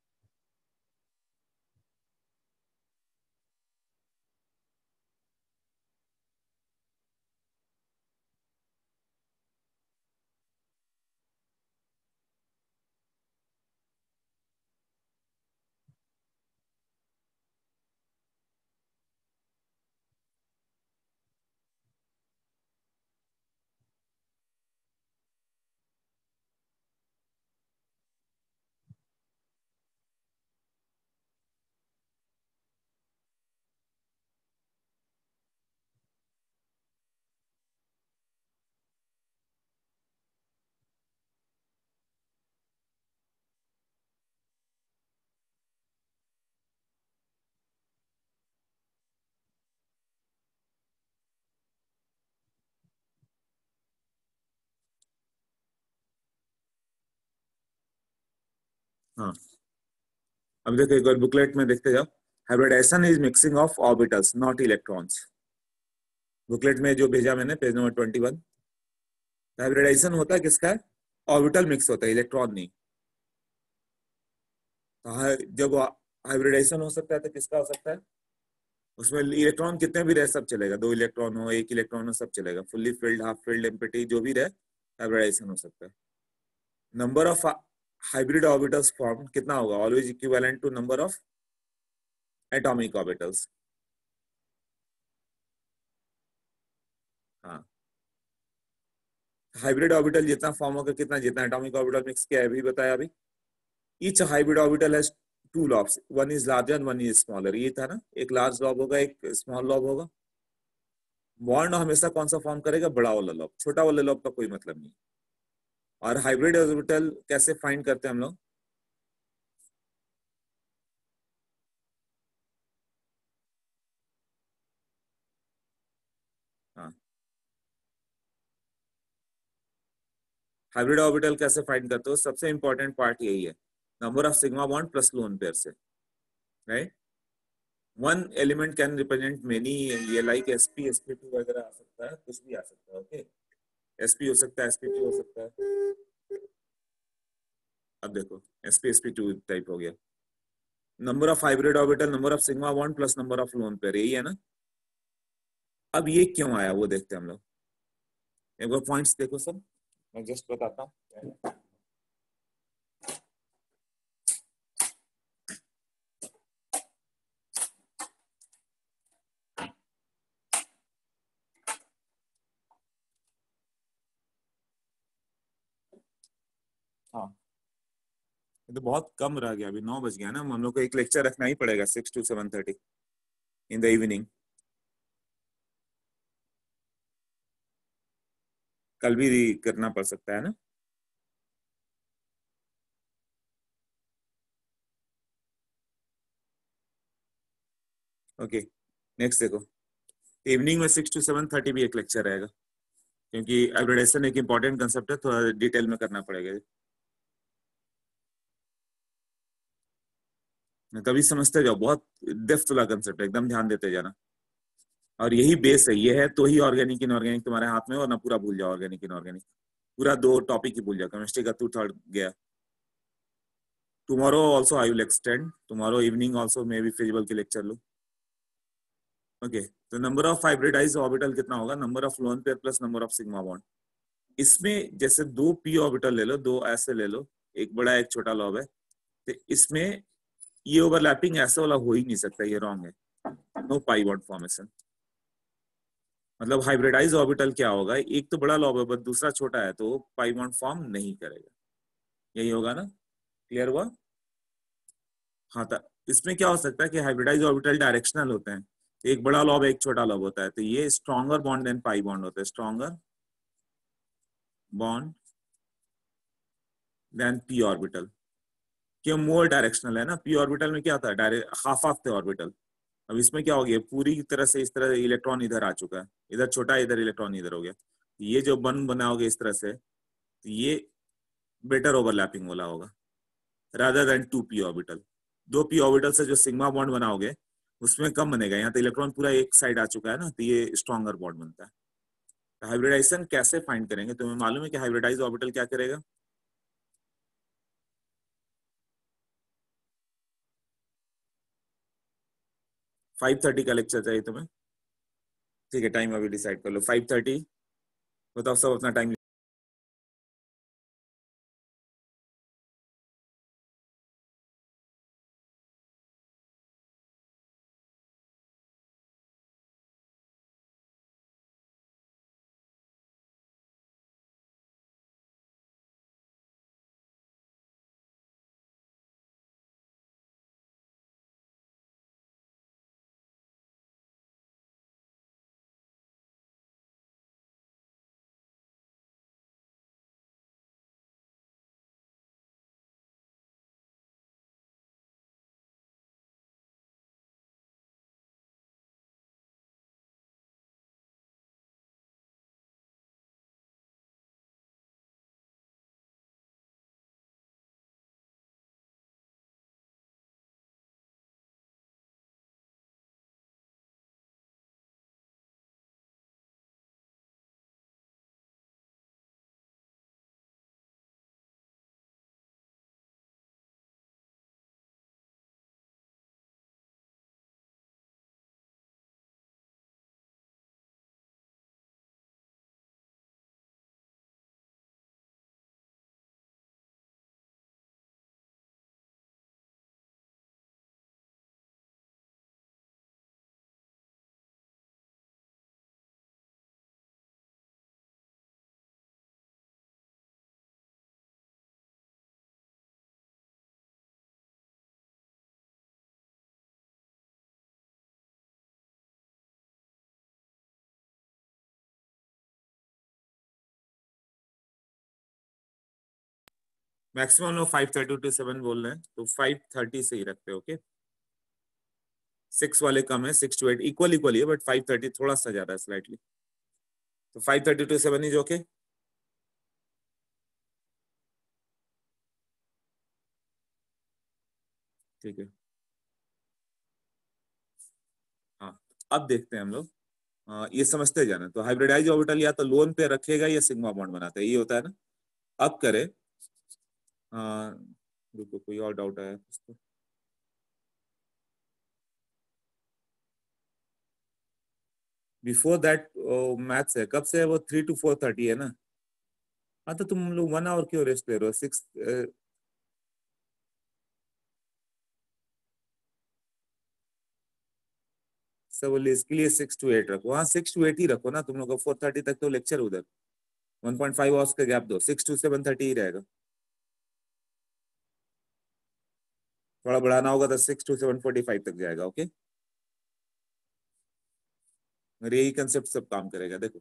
हाँ, अब देखो एक बार बुकलेट में देखते जाओ। Hybridization is mixing of orbitals not electrons. Booklet में जो भेजा मैंने page number twenty one, hybridization होता है किसका, ऑर्बिटल मिक्स होता है, इलेक्ट्रॉन नहीं। तो हाँ, जब हाइब्रिडाइजेशन हो सकता है तो किसका हो सकता है, उसमें इलेक्ट्रॉन कितने भी रहे सब चलेगा, दो इलेक्ट्रॉन हो, एक इलेक्ट्रॉन हो, सब चलेगा। Fully filled, half filled, empty, जो भी रहे हाइब्रिडाइजेशन हो सकता है। Number of hybrid orbitals form कितना होगा, always equivalent to number of atomic orbitals. हाँ, हाइब्रिड ऑर्बिटल जितना फॉर्म होगा कितना, जितना एटॉमिक ऑर्बिटल मिक्स किया है अभी बताया अभी। Each hybrid orbital has two lobes, one is larger one is smaller, ये था ना, एक लार्ज लॉब होगा एक स्मॉल लॉब होगा। बॉन्ड हमेशा कौन सा फॉर्म करेगा, बड़ा वाला लॉब, छोटा वाला लॉब का कोई मतलब नहीं। और हाइब्रिड ऑर्बिटल कैसे फाइंड करते हैं हम लोग, हाँ, हाइब्रिड ऑर्बिटल कैसे फाइंड करते हो, सबसे इंपॉर्टेंट पार्ट यही है, number of sigma bond plus lone pair से, right. One element can represent many, ये लाइक एसपी एसपी टू वगैरह आ सकता है, कुछ भी आ सकता है, ओके। एसपी हो सकता है, एसपी टू हो सकता है। अब देखो एसपी एसपी टू टाइप हो गया। Number of hybrid orbital, number of sigma bond plus number of lone pair, यही है ना। अब ये क्यों आया वो देखते हैं हम लोग, एक बार पॉइंट्स देखो सब, मैं जस्ट बताता हूँ। हाँ, ये तो बहुत कम रह गया, अभी नौ बज गया ना, हम लोग को एक लेक्चर रखना ही पड़ेगा six to seven thirty in the evening. कल भी करना पड़ सकता है ना। ओके, नेक्स्ट देखो, इवनिंग में सिक्स टू सेवन थर्टी भी एक लेक्चर रहेगा, क्योंकि हाइब्रिडाइजेशन एक इंपॉर्टेंट कंसेप्ट है, थोड़ा डिटेल में करना पड़ेगा। तभी समझते जाओ, बहुत डेप्थ वाला कंसेप्ट है, एकदम ध्यान देते जाना। और यही बेस है, ये है तो ही ऑर्गेनिक इनऑर्गेनिक तुम्हारे हाथ में, और ना पूरा भूल जाओ ऑर्गेनिक इनऑर्गेनिक, पूरा दो टॉपिक ही भूल जाओ, केमिस्ट्री का टू थर्ड गया। Tomorrow also I will extend, tomorrow evening also may be feasible की लेक्चर लो। ओके, तो नंबर ऑफ हाइब्रिडाइज ऑर्बिटल कितना होगा, number of lone pair plus number of sigma bond. इसमें जैसे दो पी ऑर्बिटल ले लो, दो ऐसे ले लो, एक बड़ा एक छोटा लॉब है, तो इसमें ये ओवरलैपिंग ऐसा वाला हो ही नहीं सकता, ये रॉन्ग है, नो पाई बॉन्ड फॉर्मेशन। मतलब हाइब्रिडाइज ऑर्बिटल क्या होगा, एक तो बड़ा लॉब है बट दूसरा छोटा है, तो पाई बॉन्ड फॉर्म नहीं करेगा, यही होगा ना, क्लियर हुआ। हाँ, तो इसमें क्या हो सकता है कि हाइब्रिडाइज ऑर्बिटल डायरेक्शनल होते हैं, एक बड़ा लॉब एक छोटा लॉब होता है, तो ये stronger bond than pi bond होता है, stronger bond than P orbital. क्यों, मोर डायरेक्शनल है ना, पी ऑर्बिटल में क्या होता है, direct half of the orbital. अब इसमें क्या हो गया, पूरी तरह से इस तरह इलेक्ट्रॉन इधर आ चुका है, इधर छोटा इधर इलेक्ट्रॉन इधर हो गया, ये जो बन बनाओगे इस तरह से, तो ये बेटर ओवरलैपिंग वाला होगा, rather than two P orbital. दो पी ऑर्बिटल से जो सिग्मा बॉन्ड बनाओगे उसमें कम बनेगा, यहाँ तो इलेक्ट्रॉन पूरा एक साइड आ चुका है ना, तो ये स्ट्रॉन्गर बॉन्ड बनता है। तो हाइब्रिडाइजेशन कैसे फाइंड करेंगे, तुम्हें मालूम है कि हाइब्रिडाइज ऑर्बिटल क्या करेगा। फाइव थर्टी का लेक्चर चाहिए तुम्हें, ठीक है, टाइम अभी डिसाइड कर लो, फाइव थर्टी। बताओ सब अपना टाइम। मैक्सिमम लोग फाइव थर्टी टू सेवन बोल रहे हैं, तो फाइव थर्टी से ही रखते हो, ओके। सिक्स वाले कम है, six to eight equal equal है, बट फाइव थर्टी थोड़ा सा ज्यादा है स्लाइटली, तो five thirty to seven is okay. ठीक है, हाँ, अब देखते हैं हम लोग। हाँ, ये समझते जाना, तो हाइब्रिडाइज ऑर्बिटल या तो लोन पे रखेगा या सिग्मा बॉन्ड बनाता है, ये होता है ना। अब करें, हाँ, रुको, कोई और डाउट है इसको। बिफोर दैट मैथ्स है, कब से है वो, थ्री टू फोर थर्टी है ना। हाँ, तो तुम लोग वन आवर क्यों रेस्ट ले रहे हो, सिक्स। सब बोले इसके लिए सिक्स टू एट रखो, हाँ सिक्स टू एट ही रखो ना, तुम लोग का फोर थर्टी तक तो लेक्चर उधर, वन पॉइंट फाइव आवर्स का गैप दो, सिक्स टू सेवन थर्टी ही रहेगा। थोड़ा बढ़ाना होगा तो six to seven forty five तक जाएगा। ओके, मेरे यही कंसेप्ट सब काम करेगा। देखो,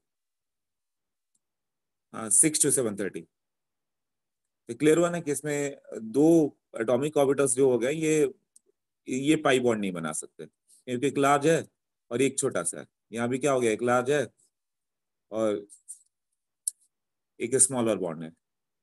हाँ, सिक्स टू सेवन थर्टी। तो क्लियर हुआ ना कि इसमें दो एटॉमिक ऑर्बिटल्स जो हो गए, ये ये पाई बॉन्ड नहीं बना सकते, क्योंकि एक लार्ज है और एक छोटा सा है। यहाँ भी क्या हो गया, एक लार्ज है और एक स्मॉलर बॉन्ड है।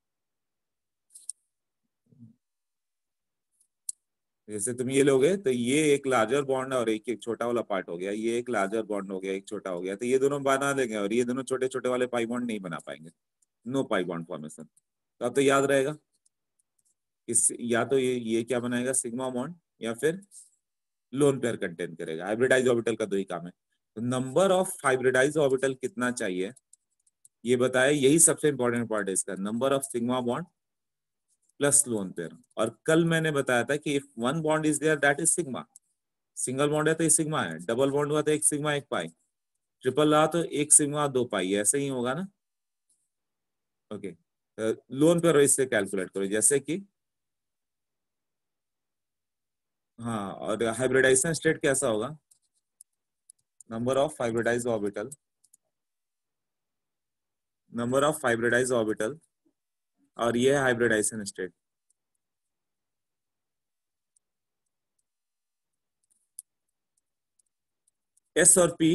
जैसे तुम ये लोगे तो ये एक लार्जर बॉन्ड और एक एक छोटा वाला पार्ट हो गया, ये एक लार्जर बॉन्ड हो गया, एक छोटा हो गया, तो ये दोनों बना देंगे और ये दोनों छोटे छोटे वाले पाई बॉन्ड नहीं बना पाएंगे। No pi bond formation. तो अब तो याद रहेगा, इस या तो ये ये क्या बनाएगा, सिग्मा बॉन्ड, या फिर लोन पेयर कंटेन करेगा। हाइब्रिडाइज ऑर्बिटल का दो ही काम है। तो नंबर ऑफ हाइब्रिडाइज ऑर्बिटल कितना चाहिए ये बताया, यही सबसे इंपॉर्टेंट पार्ट है इसका, number of sigma bond plus lone pair. और कल मैंने बताया था कि if one bond is there that is sigma, single bond है तो ये सिग्मा है, डबल बॉन्ड हुआ तो एक सिग्मा एक पाई, ट्रिपल रहा तो एक सिग्मा दो पाई, ऐसे ही होगा ना। ओके, लोन पेयर इससे कैलकुलेट करो, जैसे कि हाँ, और हाइब्रिडाइजेशन स्टेट कैसा होगा, number of hybridize orbital, number of hybridize orbital, और ये है हाइब्रिडाइजेशन स्टेट। एस और पी,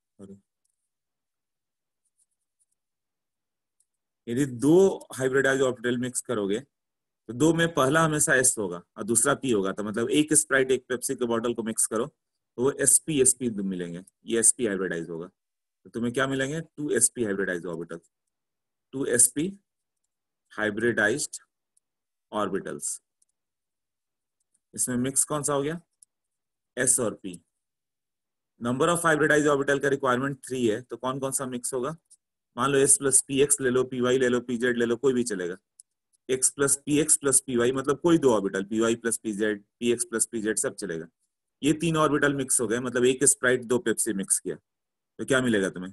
यदि दो हाइब्रिडाइज ऑर्बिटल मिक्स करोगे तो दो में पहला हमेशा एस होगा और दूसरा पी होगा। तो मतलब एक स्प्राइट एक पेप्सी के बॉटल को मिक्स करो तो वो एस पी एस पी मिलेंगे, ये एस पी हाइब्रिडाइज होगा। तो तुम्हें क्या मिलेंगे, two S P hybridize orbital, two S P hybridized orbitals. इसमें मिक्स कौन सा हो गया, एस और P. Number of hybridize orbital का रिक्वायरमेंट थ्री है, तो कौन कौन सा मिक्स होगा, मान लो एस प्लस पी एक्स ले लो, पी वाई ले लो, पी जेड ले लो, कोई भी चलेगा। X plus P X plus P Y मतलब कोई दो orbital, P Y plus P Z, P X plus P Z, सब चलेगा। ये तीन ऑर्बिटल मिक्स हो गए, मतलब एक स्प्राइट दो पेप्सी मिक्स किया, तो क्या मिलेगा तुम्हें,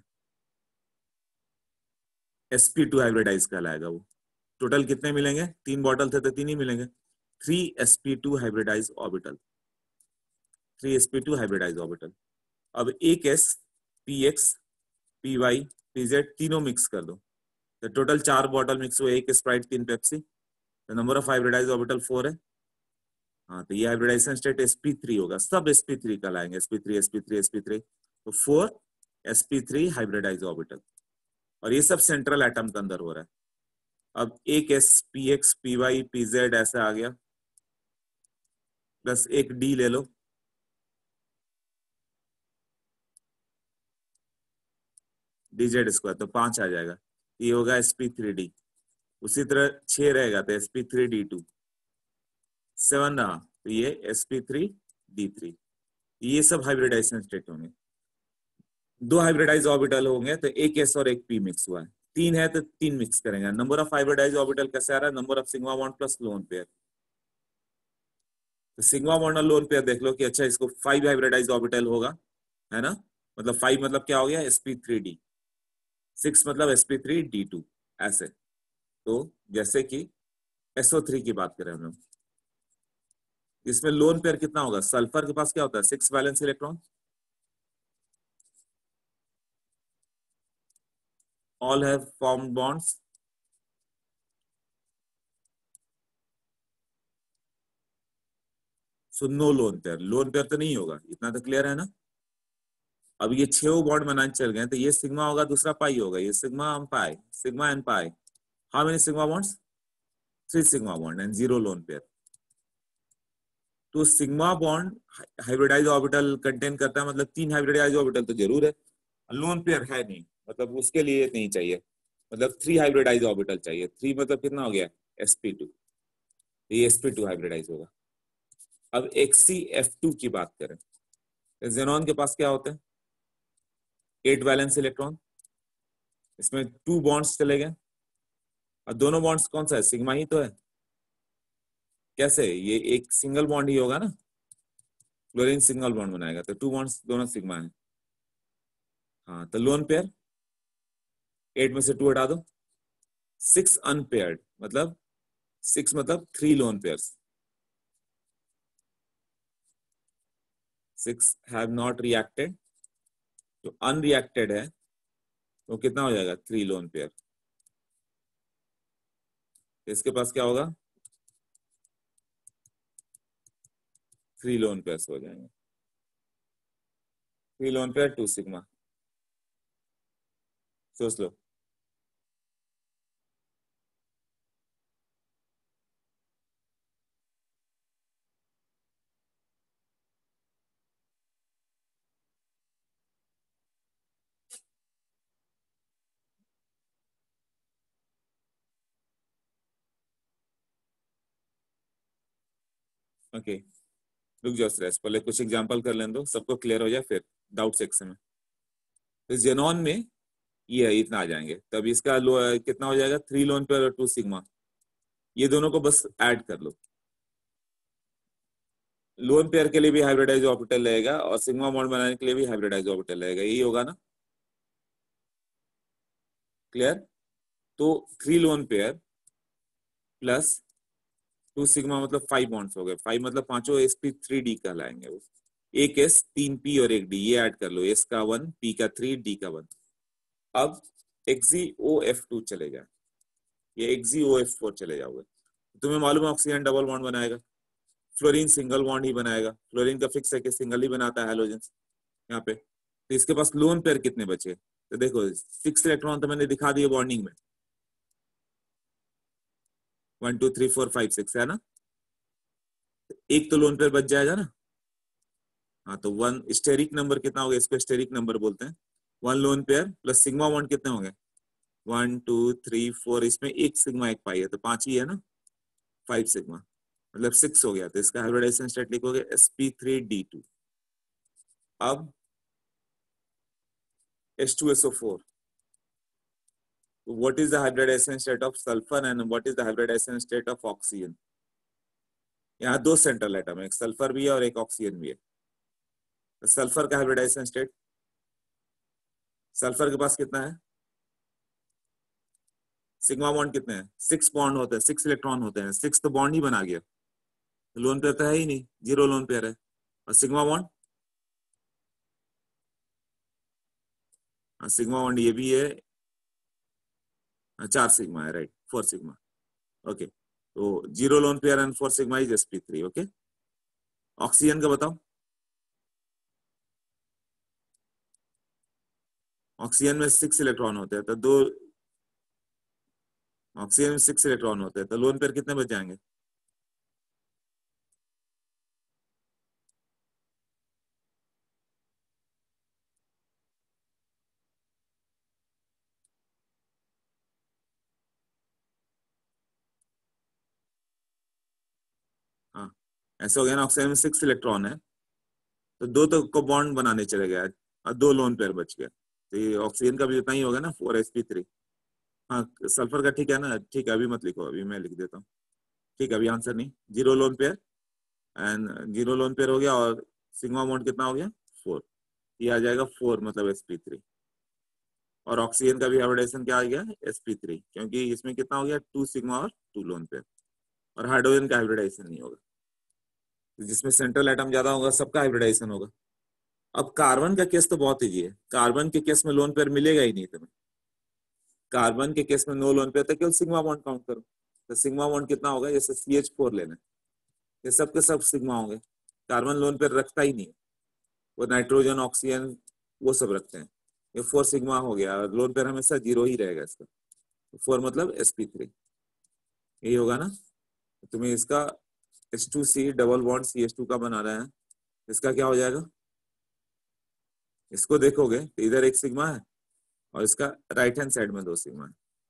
एस पी टू हाइब्रिडाइज कहलाएगा वो। टोटल कितने मिलेंगे, तीन बॉटल थे तो तीन ही मिलेंगे, three S P two hybridize orbital, three S P two hybridize orbital. अब एक S, P X, P Y, P Z तीनों मिक्स कर दो, तो टोटल चार बॉटल मिक्स हुए, एक स्प्राइट तीन पेप्सी, तो number of hybridize orbital four है। हाँ, तो ये hybridization state S P three होगा, सब एस पी थ्री कहलाएंगे, S P three S P three S P three, तो four S P three hybridise orbital. और ये सब सेंट्रल एटम के अंदर हो रहा है। अब एक S, P X, P Y, P Z ऐसा आ गया, प्लस एक डी ले लो, डी जेड स्क्वायर, तो पांच आ जाएगा, ये होगा एस पी थ्री डी। उसी तरह छह रहेगा तो S P three D two, seven रहा तो ये S P three D three. ये सब हाइब्रिडाइजेशन स्टेट होंगे। दो हाइब्रिडाइज ऑर्बिटल होंगे तो एक एस और एक पी मिक्स हुआ है, तीन है तो तीन मिक्स करेंगे। नंबर ऑफ हाइब्रिडाइज ऑर्बिटल कैसे आ रहा है, number of sigma bond plus lone pair. तो सिग्मा बॉन्ड और लोन पेयर देख लो कि अच्छा इसको फाइव हाइब्रिडाइज ऑर्बिटल होगा, है ना, मतलब फाइव मतलब क्या हो गया, S P three D, six मतलब S P three D two, ऐसे। तो जैसे कि एस ओ थ्री की बात करें हम लोग, इसमें लोन पेयर कितना होगा, सल्फर के पास क्या होता है, six valence electron, all have formed bonds, so no lone pair, lone pair तो नहीं होगा, इतना तो क्लियर है ना। अब ये छह बॉन्ड बनाने चल गए तो ये सिग्मा होगा, दूसरा पाई होगा, ये sigma and pi, sigma and pi. How many sigma bonds, three sigma bond and zero lone pair. तो sigma bond hybridise orbital contain करता है, मतलब तीन हाइब्रिडाइज ऑर्बिटल तो जरूर है, लोन पेयर है नहीं, मतलब उसके लिए नहीं चाहिए, मतलब थ्री हाइब्रिडाइज ऑर्बिटल चाहिए। थ्री मतलब कितना हो गया, एस पी टू, ये एस पी टू हाइब्रिडाइज होगा। अब एक्स सी एफ टू की बात करें, जेनॉन के पास क्या होते हैं, एट वैलेंस इलेक्ट्रॉन, इसमें टू बॉन्ड्स चले गए, और दोनों बॉन्ड्स कौन सा है, सिग्मा ही तो है। कैसे, ये एक सिंगल बॉन्ड ही होगा ना, क्लोरीन सिंगल बॉन्ड बनाएगा तो टू बॉन्ड्स दोनों सिग्मा है। हाँ, तो लोन पेयर, एट में से टू हटा दो, सिक्स अनपेयर्ड, मतलब सिक्स मतलब three lone pairs, six have not reacted, जो अनरिएक्टेड है वो कितना हो जाएगा, थ्री लोन पेयर। इसके पास क्या होगा, थ्री लोन पेयर्स हो जाएंगे, three lone pair two sigma. सोच लो। ओके, रुक जाओ श्रेयस, पहले कुछ एग्जांपल कर लेने दो, सबको क्लियर हो जाए, फिर डाउट सेक्शन में। तो जेनॉन में ये है, इतना आ जाएंगे, तब इसका लो, कितना हो जाएगा, थ्री लोन पेयर और टू सिग्मा। ये दोनों को बस ऐड कर लो। लोन पेयर के लिए भी हाइब्रिडाइज ऑर्बिटल रहेगा और सिग्मा बॉन्ड बनाने के लिए भी हाइब्रिडाइज ऑर्बिटल रहेगा, यही होगा ना, क्लियर। तो three lone pair plus two sigma मतलब फाइव बॉन्ड्स हो गए, फाइव मतलब पांचों एस पी थ्री डी कहलाएंगे वो। एक एस, तीन पी और एक डी, ये ऐड कर लो, एस का वन, पी का थ्री, डी का वन। अब एक्सी ओ एफ टू चले जाए, ये एक्सी ओ एफ फोर चले जाओगे, तुम्हें मालूम है ऑक्सीजन डबल बॉन्ड बनाएगा, फ्लोरीन सिंगल बॉन्ड ही बनाएगा, फ्लोरीन का फिक्स है कि सिंगल ही बनाता है हेलोजन यहाँ पे। तो इसके पास लोन पेयर कितने बचे, तो देखो सिक्स इलेक्ट्रॉन तो मैंने दिखा दिए बॉन्डिंग में, one two three four five six है ना, एक तो लोन पेयर बच जाएगा ना। हाँ, तो वन स्टेरिक नंबर कितना होगा, इसको स्टेरिक नंबर बोलते हैं। One lone pair plus sigma bond कितने होंगे, वन टू थ्री फोर, इसमें एक सिग्मा एक पाई है तो पांच ही है ना, फाइव सिग्मा मतलब सिक्स हो गया, तो इसका हाइब्रिडाइजेशन स्टेट लिखोगे S P three D two. अब H two S O four, what is the hybridization state of sulfur and what is the hybridization state of oxygen। यहाँ दो सेंट्रल एटम है, एक सल्फर भी है और एक ऑक्सीजन भी है। तो सल्फर का हाइब्रिडाइजेशन स्टेट, सल्फर के पास कितना है, सिग्मा बॉन्ड कितने हैं, सिक्स बॉन्ड होते हैं, सिक्स इलेक्ट्रॉन होते हैं, सिक्स तो बॉन्ड ही बना गया, लोन पेयर तो है ही नहीं, जीरो लोन पेयर है। और सिग्मा बॉन्ड, सिग्मा बॉन्ड ये भी है, चार सिग्मा है, राइट, फोर सिग्मा। ओके, तो zero lone pair and four sigma is S P three. Okay, oxygen का बताओ, ऑक्सीजन में सिक्स इलेक्ट्रॉन होते हैं, तो दो, ऑक्सीजन में सिक्स इलेक्ट्रॉन होते हैं, तो लोन पेयर कितने बच जाएंगे, हाँ ऐसे हो गया ना, ऑक्सीजन में सिक्स इलेक्ट्रॉन है तो दो तो को बॉन्ड बनाने चले गया और दो लोन पेयर बच गया, तो ये ऑक्सीजन का भी उतना ही होगा ना, फोर एस पी थ्री। हाँ, सल्फर का ठीक है ना, ठीक है अभी मत लिखो, अभी मैं लिख देता हूँ। ठीक है, अभी आंसर नहीं, zero lone pair and zero lone pair हो गया और सिग्मा बॉन्ड कितना हो गया, फोर, ये आ जाएगा फोर मतलब एस पी थ्री। और ऑक्सीजन का भी हाइब्रिडाइजेशन क्या आ गया, एस पी थ्री, क्योंकि इसमें कितना हो गया, टू सिग्मा और टू लोन पेयर। और हाइड्रोजन का हाइब्रिडाइजेशन नहीं होगा, जिसमें सेंट्रल एटम ज्यादा होगा सबका हाइब्रिडाइजेशन होगा। अब कार्बन का केस तो बहुत ईजी है, कार्बन के केस में लोन पेयर मिलेगा ही नहीं तुम्हें, कार्बन के केस में नो लोन पेयर, तो केवल सिग्मा बॉन्ड काउंट करो, तो सिग्मा बॉन्ड कितना होगा, जैसे सी एच फोर लेना, ये सब के सब सिग्मा होंगे, कार्बन लोन पेयर रखता ही नहीं है, वो नाइट्रोजन ऑक्सीजन वो सब रखते हैं, ये फोर सिग्मा हो गया, और लोन पेयर हमेशा जीरो ही रहेगा इसका, फोर मतलब एस पी थ्री, यही होगा ना। तुम्हें इसका H two C double bond C H two का बना रहा है, इसका क्या हो जाएगा, इसको देखोगे तो इधर एक सिग्मा है और इसका राइट हैंड साइड में दो सिग्मा है,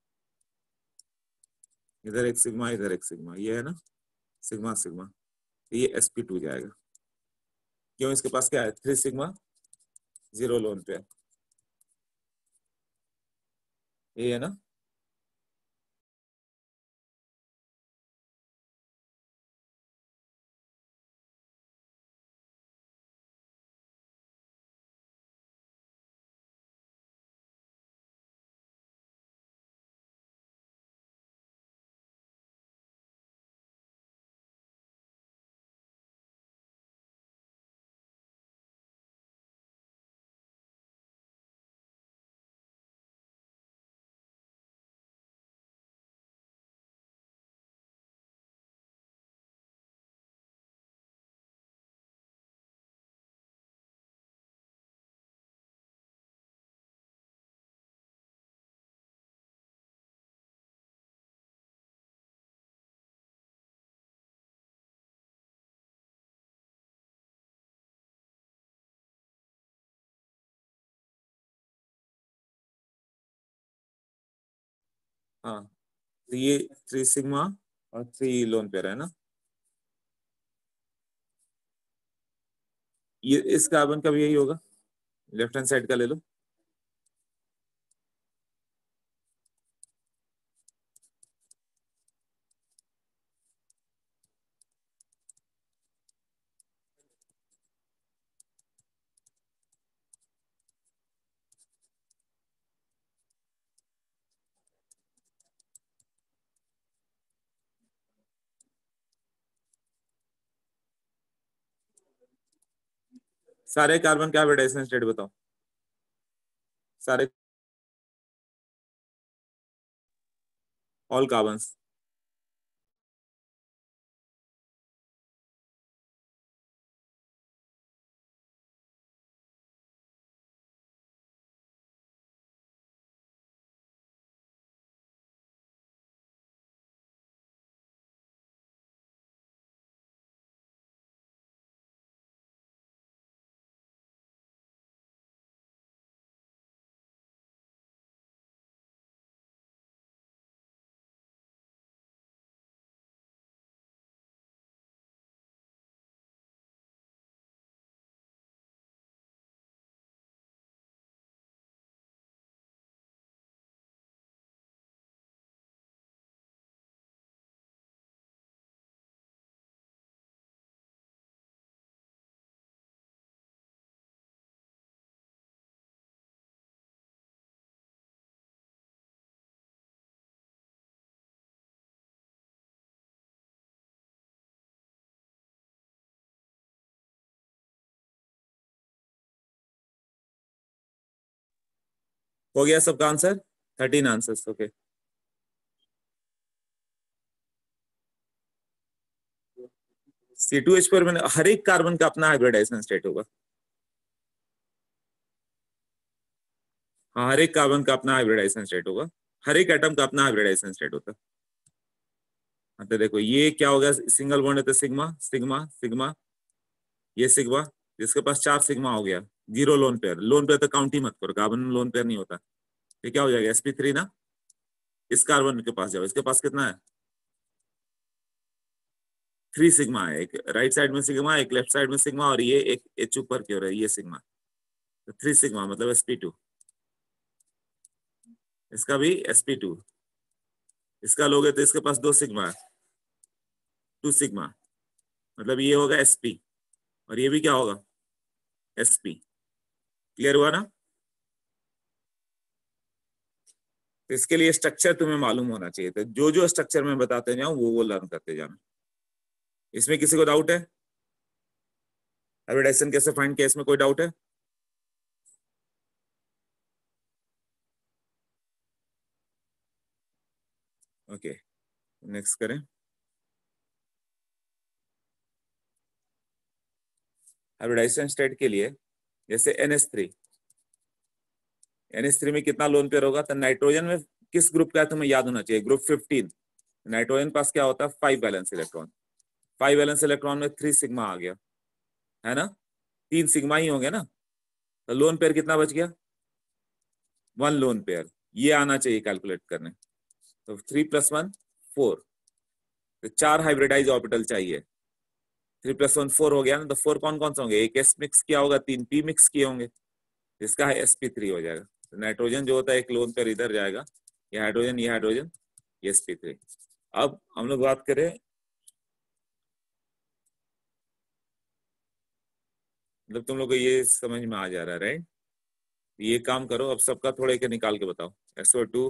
इधर एक सिग्मा इधर एक सिग्मा, ये है ना, सिग्मा सिग्मा, ये एस पी टू जाएगा, क्यों, इसके पास क्या है, three sigma, zero lone pair, ये है ना। हाँ, तो ये थ्री सिग्मा और थ्री लोन पेयर है ना। ये इस कार्बन का भी यही होगा, लेफ्ट हैंड साइड का ले लो। सारे कार्बन का हाइब्रिडाइजेशन स्टेट बताओ, सारे ऑल कार्बन्स। हो गया सबका answer, thirteen answers. Okay, C two H four में हर एक कार्बन का अपना हाइब्रिडाइजेशन स्टेट होगा। हाँ, हर एक कार्बन का अपना हाइब्रिडाइजेशन स्टेट होगा, हर एक एटम का अपना हाइब्रिडाइजेशन स्टेट होता है। हाँ, तो देखो ये क्या होगा, सिंगल बॉन्ड है तो सिग्मा सिग्मा सिग्मा, ये सिग्मा, जिसके पास चार सिग्मा हो गया, zero lone pair. Lone pair तो काउंट ही मत करो, कार्बन में लोन पेयर नहीं होता। ये क्या हो जाएगा, एस पी थ्री ना। इस कार्बन के पास जाओ, इसके पास कितना है, थ्री सिग्मा है। एक राइट साइड में सिग्मा, एक लेफ्ट साइड में सिग्मा, और ये एक एच ऊपर की ओर है, ये सिग्मा। तो थ्री सिग्मा मतलब एस पी टू, इसका भी एस पी टू। इसका लोगे तो इसके पास दो सिग्मा है, टू सिग्मा, मतलब ये होगा एसपी, और ये भी क्या होगा, एसपी। क्लियर हुआ ना। तो इसके लिए स्ट्रक्चर तुम्हें मालूम होना चाहिए, तो जो जो स्ट्रक्चर मैं बताते जाऊं वो वो लर्न करते जाना। इसमें किसी को डाउट है, हाइब्रिडाइजेशन कैसे फाइंड किया, इसमें कोई डाउट है। ओके, नेक्स्ट करें। हाइब्रिडाइजेशन स्टेट के लिए, जैसे N S three, N S three में कितना लोन पेयर होगा, तो नाइट्रोजन में किस ग्रुप का है तुम्हें याद होना चाहिए, ग्रुप फिफ्टीन। नाइट्रोजन पास क्या होता है, five valence electron. Five valence electron में थ्री सिग्मा आ गया, है ना। तीन सिग्मा ही होंगे ना, तो लोन पेयर कितना बच गया, वन लोन पेयर। ये आना चाहिए कैलकुलेट करने। तो थ्री प्लस वन, फोर। तो चार हाइब्रिडाइज ऑर्बिटल चाहिए। थ्री प्लस वन फोर हो गया ना, तो फोर कौन कौन से होंगे, एक एस मिक्स किया होगा, तीन पी मिक्स किए होंगे, इसका है एस पी थ्री हो जाएगा। तो नाइट्रोजन जो होता है एक लोन पेयर इधर जाएगा, ये हाइड्रोजन, ये हाइड्रोजन, ये एस पी थ्री। अब हम लोग बात करें, मतलब तुम लोग को ये समझ में आ जा रहा है, राइट। ये काम करो, अब सबका थोड़ा एक निकाल के बताओ। एसओ टू,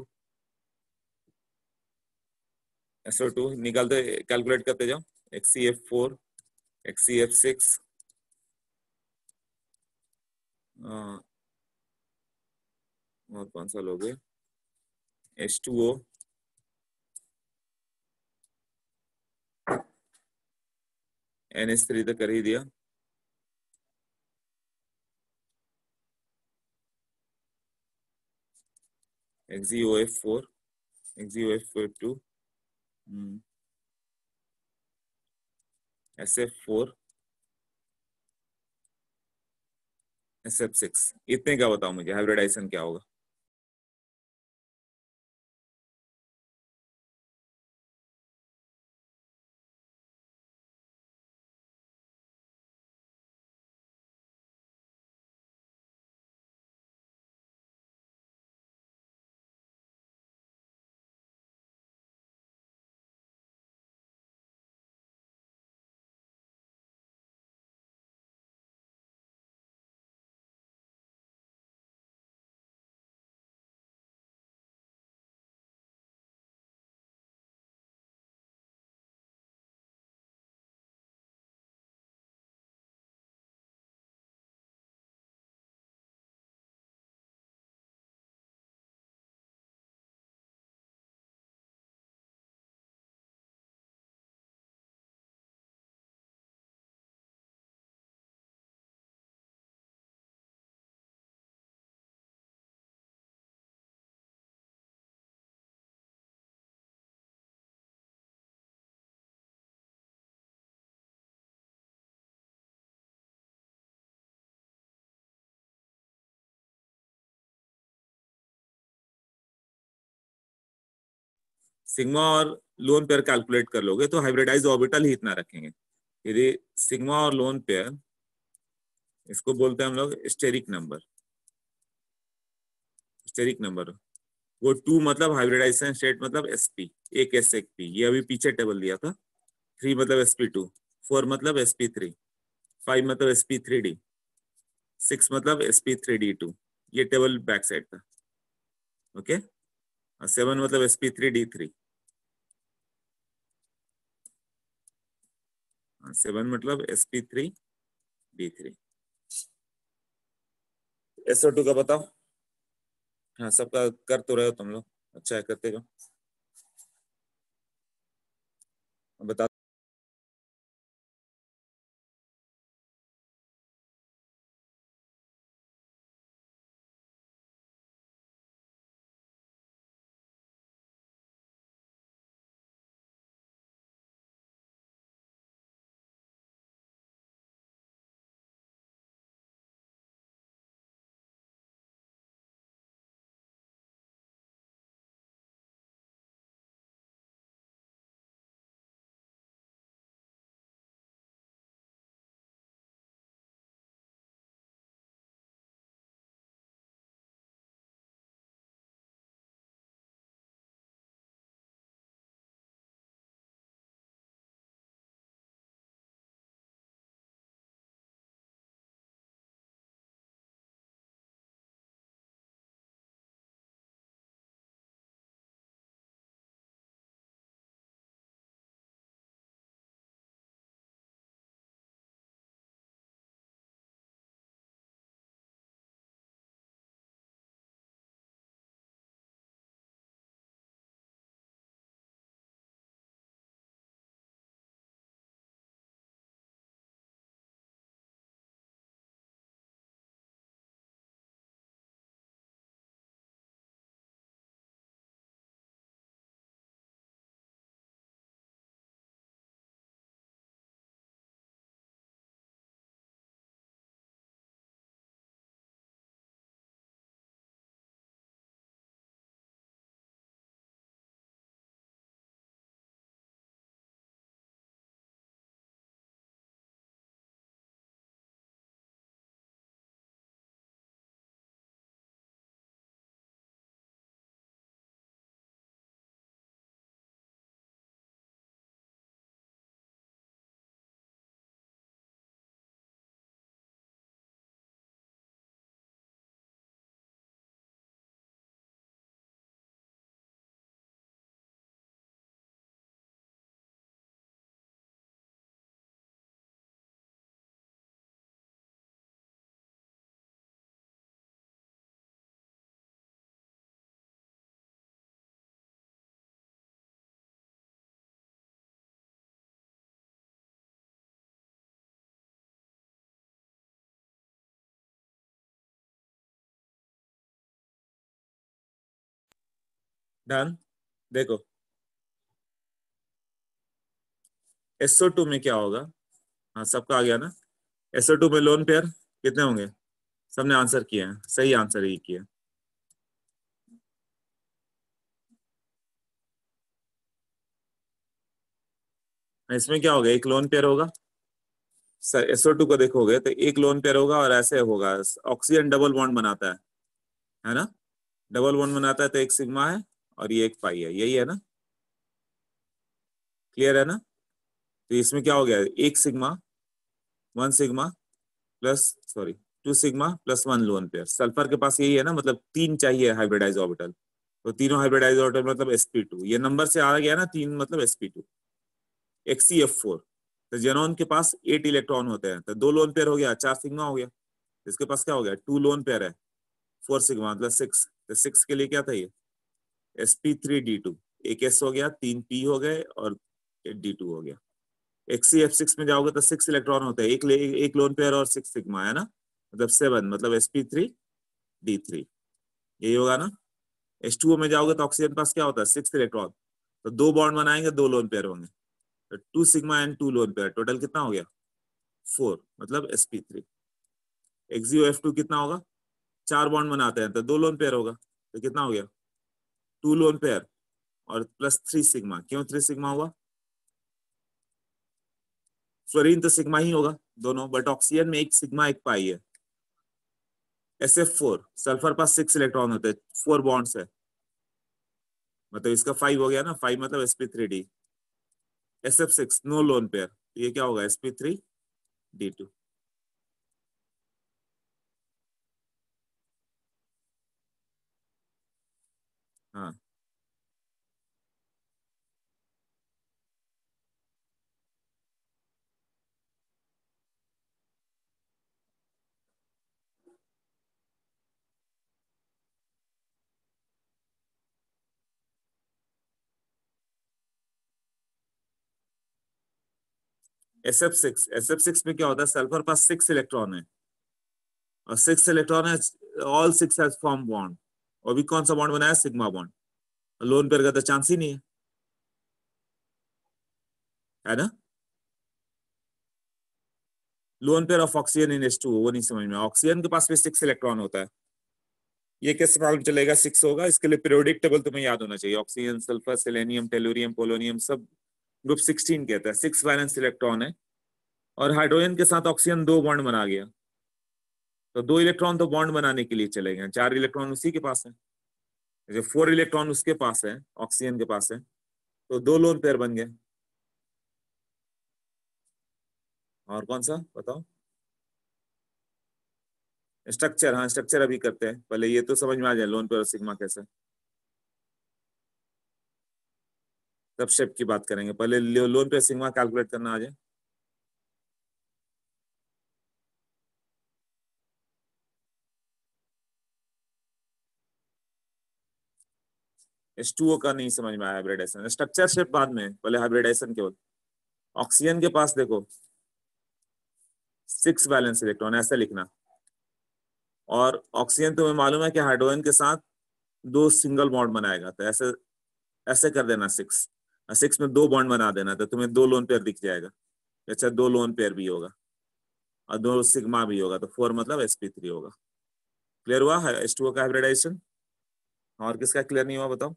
एसओ टू निकालते कैलकुलेट करते जाओ। X C F four, X C F six, और कौन सा लोगे, H two O, N H three तो कर ही दिया, X G O F four, X G O F two, S F four, S F six. इतने का बताओ मुझे हाइब्रिडाइजेशन क्या होगा। सिग्मा और लोन पेयर कैलकुलेट कर लोगे तो हाइब्रिडाइज ऑर्बिटल ही इतना रखेंगे। यदि सिग्मा और लोन पेयर, इसको बोलते हैं हम लोग स्टेरिक नंबर, स्टेरिक नंबर। वो टू मतलब हाइब्रिडाइजेशन स्टेट मतलब एसपी, एक एस एक पी, ये अभी पीछे टेबल दिया था। थ्री मतलब एसपी टू, फोर मतलब एसपी थ्री, फाइव मतलब एसपी थ्री डी, सिक्स मतलब एसपी थ्री डी टू, ये टेबल बैक साइड था। ओके, और सेवन मतलब S P three D three, seven मतलब S P three D three. S O two का बताओ। हाँ, सबका कर तो रहे हो तुम लोग, अच्छा है, करते हो। बता। डन। देखो एसओ टू में क्या होगा। हाँ, सबका आ गया ना। एसओ टू में लोन पेयर कितने होंगे? सबने आंसर किया है, सही आंसर ही किया। इसमें क्या होगा, एक लोन पेयर होगा। एसओ टू को देखोगे तो एक लोन पेयर होगा और ऐसे होगा, ऑक्सीजन डबल बॉन्ड बनाता है है ना। डबल बॉन्ड बनाता है तो एक सिग्मा है और ये एक पाई है, यही है ना। क्लियर है ना। तो इसमें क्या हो गया, एक sigma, one sigma plus, sorry, two sigma plus one lone pair. Sulphur के पास यही है ना, मतलब तीन चाहिए हाइब्रिडाइज ऑर्बिटल, तो तीनों हाइब्रिडाइज ऑर्बिटल मतलब एसपी टू, ये नंबर से आ गया ना, तीन मतलब S P two. X E F four, तो जेनॉन के पास एट इलेक्ट्रॉन होते हैं, तो दो लोन पेयर हो गया, चार सिग्मा हो गया। इसके पास क्या हो गया, टू लोन पेयर है, फोर सिग्मा मतलब सिक्स, तो सिक्स के लिए क्या था ये, एसपी थ्री डी टू। एक एस हो गया, तीन पी हो गए और डी टू हो गया। एक्सी एफ सिक्स में जाओगे तो सिक्स इलेक्ट्रॉन होते हैं, एक ले, एक लोन पेयर और सिक्स सिग्मा है ना, मतलब सेवन मतलब एसपी थ्री डी थ्री, यही होगा ना। एच टू ओ में जाओगे तो ऑक्सीजन के पास क्या होता है, सिक्स इलेक्ट्रॉन, तो दो बॉन्ड बनाएंगे, दो लोन पेयर होंगे, तो two sigma and two lone pair, total कितना हो गया, फोर मतलब S P three. X E O F two कितना होगा, चार बॉन्ड बनाते हैं तो दो लोन पेयर होगा, तो कितना हो गया, टू लोन पेयर और प्लस थ्री सिग्मा। क्यों थ्री सिग्मा हुआ? फ्लोरीन तो सिग्मा ही होगा दोनों, बट ऑक्सीजन में एक सिग्मा एक पाई है। एस एफ फोर, सल्फर पास सिक्स इलेक्ट्रॉन होते हैं, फोर बॉन्ड्स है, मतलब इसका फाइव हो गया ना, फाइव मतलब S P three D. S F six no lone pair, ये क्या होगा? S P three D two. हाँ, S F six, S F six में क्या होता है? सल्फर पास सिक्स इलेक्ट्रॉन है, और सिक्स इलेक्ट्रॉन है, all six has form bond, और भी कौन सा बॉन्ड बनाया? Sigma bond. लोन पेयर का तो चांस ही नहीं है, है ना? Lone pair of oxygen in H two O, वो नहीं समझ में। ऑक्सीजन के पास भी सिक्स इलेक्ट्रॉन होता है, ये कैसे मालूम चलेगा सिक्स होगा? इसके लिए पीरियोडिक टेबल तुम्हें याद होना चाहिए। Oxygen, sulphur, selenium, tellurium, polonium सब ग्रुप सिक्सटीन कहता है। सिक्स वैलेंस इलेक्ट्रॉन है, और हाइड्रोजन के साथ ऑक्सीजन दो बॉन्ड बना गया, तो दो इलेक्ट्रॉन तो बॉन्ड बनाने के लिए चले गए, चार इलेक्ट्रॉन उसी के पास है, जो फोर इलेक्ट्रॉन उसके पास है, ऑक्सीजन के पास है, तो दो लोन पेयर बन गए। और कौन सा बताओ? स्ट्रक्चर, हाँ स्ट्रक्चर अभी करते हैं, पहले ये तो समझ में आ जाए लोन पेयर और सिग्मा कैसे, तब शेप की बात करेंगे। पहले लोन पेयर सिग्मा कैलकुलेट करना आ जाए। एच टू ओ का नहीं समझ में आया, हाइब्रिडेशन स्ट्रक्चर शेप बाद में, पहले हाइब्रिडेशन केवल। ऑक्सीजन के पास देखो सिक्स वैलेंस इलेक्ट्रॉन, ऐसा लिखना, और ऑक्सीजन तुम्हें मालूम है कि हाइड्रोजन के साथ दो सिंगल बॉन्ड बनाएगा, तो ऐसे ऐसे कर देना सिक्स, सिक्स में दो बॉन्ड बना देना, तो तुम्हें दो लोन पेयर दिख जाएगा। अच्छा, दो लोन पेयर भी होगा और दो सिग्मा भी होगा, तो फोर मतलब एस पी थ्री होगा। क्लियर हुआ है एच टू ओ का हाइब्रिडाइजेशन? और किसका क्लियर नहीं हुआ बताओ?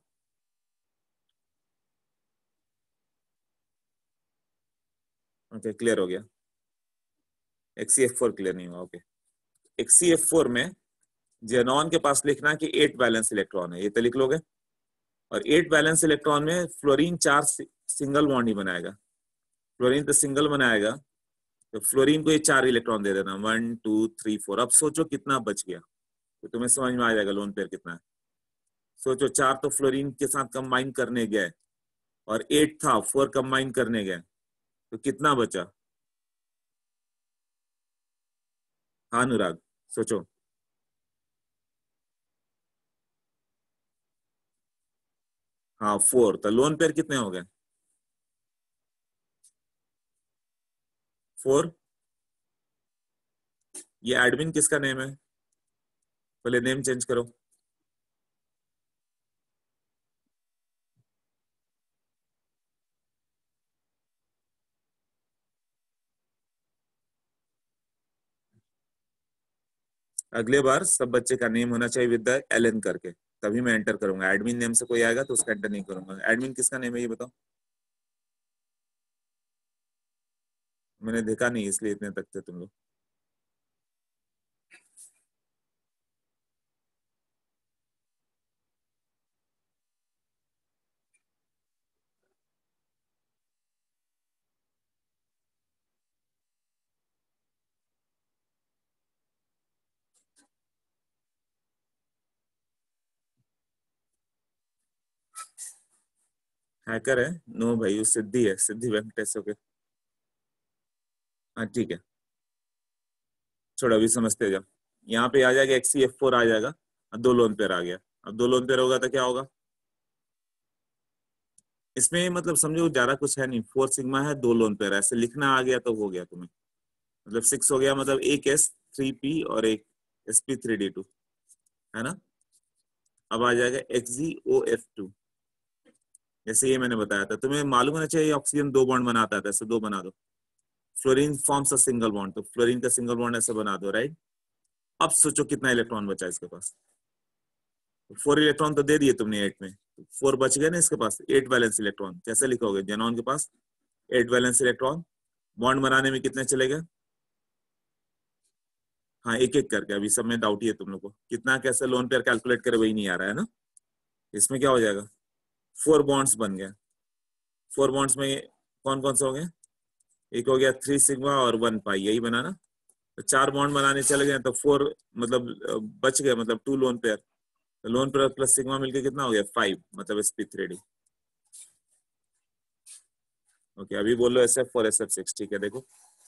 ओके, क्लियर हो गया। X C F four clear नहीं हुआ, okay. X C F four में जेनॉन के पास लिखना कि एट वैलेंस इलेक्ट्रॉन है, ये तो लिख लोगे। और एट वैलेंस इलेक्ट्रॉन में फ्लोरीन चार सिंगल बॉन्ड ही बनाएगा, फ्लोरीन तो सिंगल बनाएगा, तो फ्लोरीन को ये चार इलेक्ट्रॉन दे देना, वन टू थ्री फोर। अब सोचो कितना बच गया, तो तुम्हें समझ में आ जाएगा लोन पेयर कितना है। सोचो, चार तो फ्लोरीन के साथ कंबाइन करने गए, और एट था, फोर कंबाइन करने गए, तो कितना बचा? हाँ अनुराग, सोचो। हाँ फोर, तो लोन पेयर कितने हो गए? फोर। ये एडमिन किसका नेम है? पहले नेम चेंज करो। अगले बार सब बच्चे का नेम होना चाहिए विद द एल एन करके, तभी मैं एंटर करूंगा। एडमिन नेम से कोई आएगा तो उसका एंटर नहीं करूंगा। एडमिन किसका नेम है ये बताओ? मैंने देखा नहीं, इसलिए इतने तक थे तुम लोग। हैकर है? नो भाई, वो सिद्धि है, सिद्धि वेंकटेश। ओके, हाँ ठीक है, छोड़ो अभी समझते जाओ। यहाँ पे आ जाएगा एक्स सी एफ फोर आ जाएगा, और दो लोन पेयर आ गया। अब दो लोन पेयर होगा तो क्या होगा इसमें? मतलब समझो ज्यादा कुछ है नहीं, फोर सिग्मा है, दो लोन पेयर, ऐसे लिखना आ गया तो हो गया तुम्हें। मतलब सिक्स हो गया, मतलब एक एस थ्री पी और एक S P three D two, है ना? अब आ जाएगा X G O F two, जैसे ये मैंने बताया था। तुम्हें मालूम होना चाहिए ऑक्सीजन दो बॉन्ड बनाता है, ऐसे दो बना दो। Fluorine forms a single bond, तो फ्लोरीन का सिंगल बॉन्ड ऐसे बना दो, राइट? अब सोचो कितना इलेक्ट्रॉन बचा इसके पास। फोर इलेक्ट्रॉन तो दे दिए तुमने एट में, फोर बच गए ना इसके पास, एट वैलेंस इलेक्ट्रॉन। कैसे लिखोगे? जेनॉन के पास एट वैलेंस इलेक्ट्रॉन, बॉन्ड बनाने में कितने चलेगा? हाँ, एक एक करके, अभी सब में डाउट ही है तुम लोग को, कितना कैसे लोन पेयर कैलकुलेट करे वही नहीं आ रहा है ना। इसमें क्या हो जाएगा? फोर बॉन्ड्स बन गया। फोर बॉन्ड्स में कौन कौन से हो गए? एक हो गया थ्री सिग्मा और वन पाई, यही बना ना। तो चार बॉन्ड बनाने चले गए तो फोर मतलब अ, बच गए, मतलब टू लोन पेयर। तो लोन पेयर प्लस सिग्मा मिलके कितना हो गया? फाइव, मतलब S P three D. Okay, अभी बोलो S F four S F six. ठीक है, देखो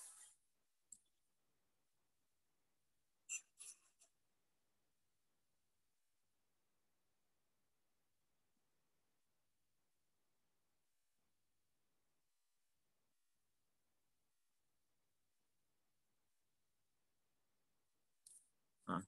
हाँ,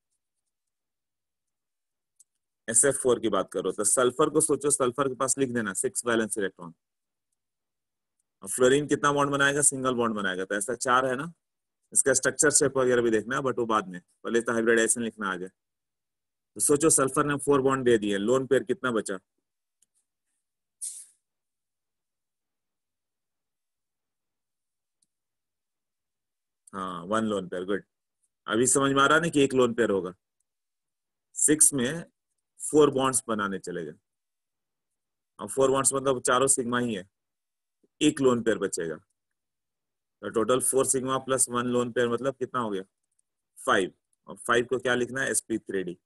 एस एफ फोर की बात करो तो सल्फर को सोचो, सल्फर के पास लिख देना सिक्स वैलेंस इलेक्ट्रॉन। फ्लोरीन कितना बॉन्ड बनाएगा? सिंगल बॉन्ड बनाएगा, तो ऐसा चार है ना। इसका स्ट्रक्चर शेप वगैरह भी देखना है, बट वो बाद में, पहले तो हाइब्रिडाइजेशन लिखना आ जाए। तो सोचो सल्फर ने फोर बॉन्ड दे दिए, लोन पेयर कितना बचा? हाँ, वन लोन पेयर, गुड। अभी समझ में आ रहा नहीं कि एक लोन पेयर होगा। सिक्स में फोर बॉन्ड्स बनाने चले गए, और फोर बॉन्ड्स मतलब चारों सिग्मा ही है, एक लोन पेयर बचेगा। तो total four sigma plus one lone pair मतलब कितना हो गया? फाइव। और फाइव को क्या लिखना है? S P three D.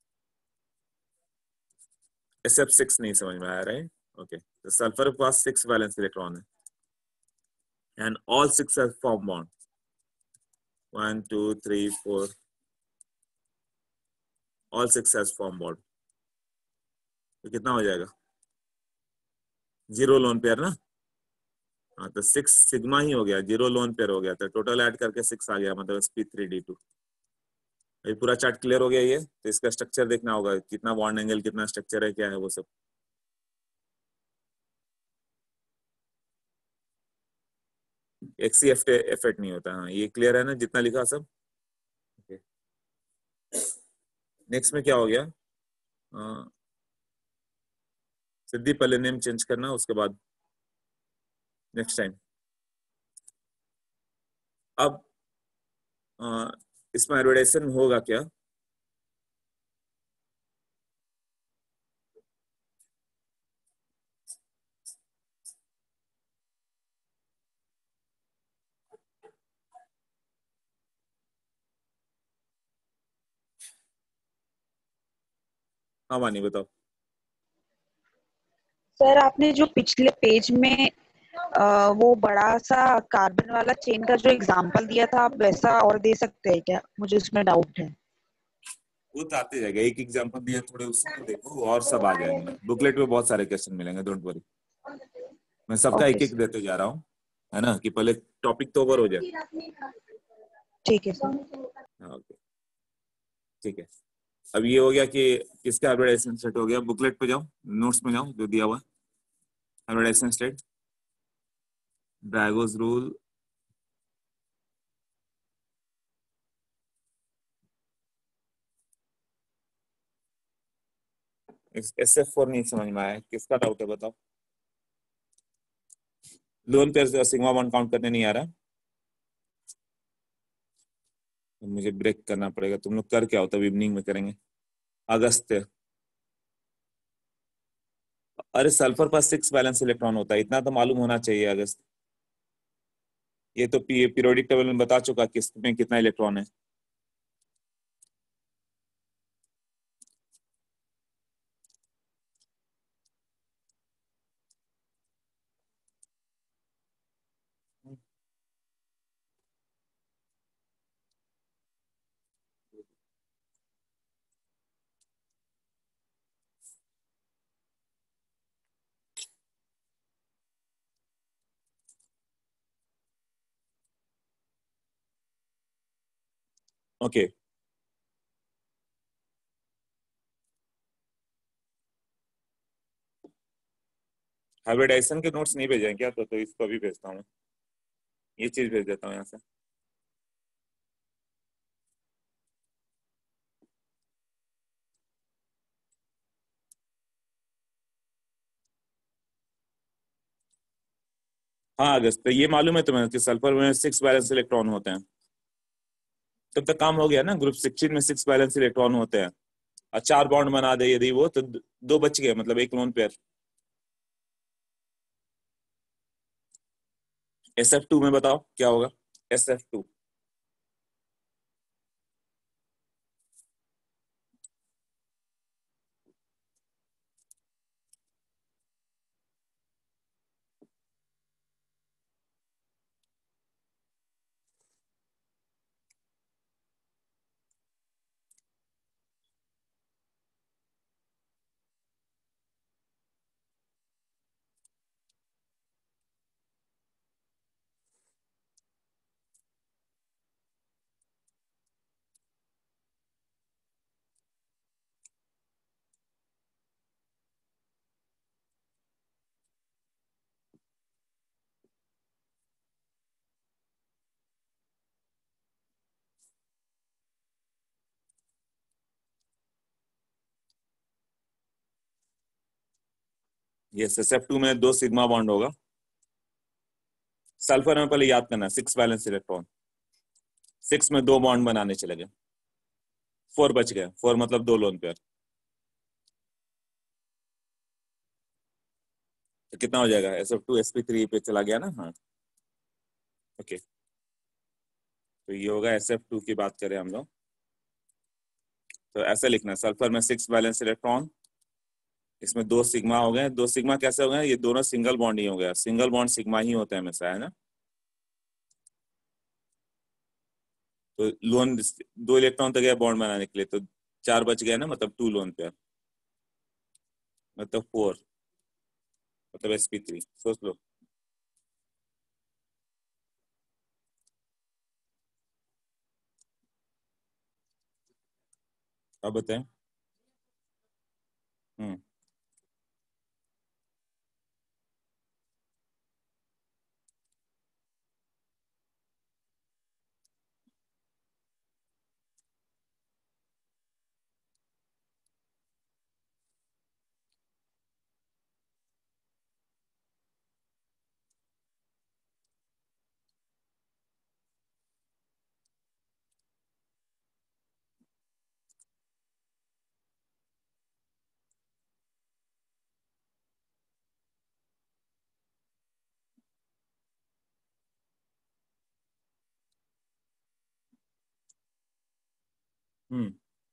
S F six नहीं समझ में आया, राइट? ओके, तो सल्फर के पास सिक्स वैलेंस इलेक्ट्रॉन है, and all six have form bond. One two three four, all six has form bond. तो कितना हो जाएगा? जीरो लोन पेयर ना। हाँ, तो सिक्स सिग्मा ही हो गया, जीरो लोन पेयर हो गया, तो टोटल ऐड करके सिक्स आ गया, मतलब S P three D two. ये पूरा चार्ट क्लियर हो गया ये। तो इसका स्ट्रक्चर देखना होगा, कितना बॉन्ड एंगल, कितना स्ट्रक्चर है, क्या है वो सब। एक सी एफ इफेक्ट नहीं होता। हाँ, ये क्लियर है ना जितना लिखा सब? नेक्स्ट में क्या हो गया? अ, सिद्धि पहले नेम चेंज करना, उसके बाद नेक्स्ट टाइम। अब अ, इसमें एडवर्टाइजमेंट होगा क्या? हाँ मानी, बताओ। सर आपने जो पिछले पेज में आ, वो बड़ा सा कार्बन वाला चेन का जो एग्जांपल दिया था, आप वैसा और दे सकते हैं क्या? मुझे उसमें डाउट है। वो तो आते जाएगा, एक एग्जांपल दिया, थोड़े उसको देखो और सब आ जाएंगे। बुकलेट में बहुत सारे क्वेश्चन मिलेंगे, डोंट वरी। मैं सबका ओके एक एक सर। देते जा रहा हूँ, है ना, कि पहले टॉपिक तो ओवर हो जाए। ठीक है सर। हाँ, ओके, ठीक है। अब ये हो गया कि किसका एडवर्टाइजमेंट सेट हो गया। बुकलेट पे जाओ, नोट्स में जाओ, जो दिया हुआ advertisement state, Drago's rule, S F four नहीं समझ में आया, किसका डाउट है बताओ। Lone pair sigma one count करने नहीं आ रहा, तो मुझे ब्रेक करना पड़ेगा। तुम लोग कर क्या हो, तब इवनिंग में करेंगे। अगस्त, अरे सल्फर पर सिक्स वैलेंस इलेक्ट्रॉन होता है, इतना तो मालूम होना चाहिए। अगस्त, ये तो पीरियोडिक टेबल में बता चुका किस में कितना इलेक्ट्रॉन है। ओके, हाइब्रिडाइजेशन के नोट्स नहीं भेजे क्या? तो, तो इसको अभी भेजता हूँ, ये चीज भेज देता हूँ यहाँ से। हाँ अगस्त, तो ये मालूम है तुम्हें कि सल्फर में सिक्स वैलेंस इलेक्ट्रॉन होते हैं। तब तक काम हो गया ना, ग्रुप सिक्सटीन में सिक्स वैलेंस इलेक्ट्रॉन होते हैं और चार बॉन्ड बना दे यदि वो, तो दो बच गए, मतलब एक lone pair. S F two में बताओ क्या होगा, एस एफ टू। ये एस एफ टू में दो सिग्मा बॉन्ड होगा। सल्फर में पहले याद करना, सिक्स वैलेंस इलेक्ट्रॉन, सिक्स में दो बॉन्ड बनाने चले गए, फोर बच गए, फोर मतलब दो लोन पेयर। तो कितना हो जाएगा, S F two S P three पे चला गया ना। हाँ ओके, तो ये होगा एस एफ टू की बात करें हम लोग तो ऐसे लिखना, सल्फर में सिक्स वैलेंस इलेक्ट्रॉन, इसमें दो सिग्मा हो गए। दो सिग्मा कैसे हो गए, ये दोनों सिंगल बॉन्ड ही हो गया, सिंगल बॉन्ड सिग्मा ही होते हैं हमेशा, है ना। तो लोन, दो इलेक्ट्रॉन तो गया बॉन्ड बनाने के लिए, तो चार बच गए ना, मतलब टू लोन पेयर, मतलब फोर, मतलब एस पी थ्री। सोच लो। अब बताएं। हम्म हम्म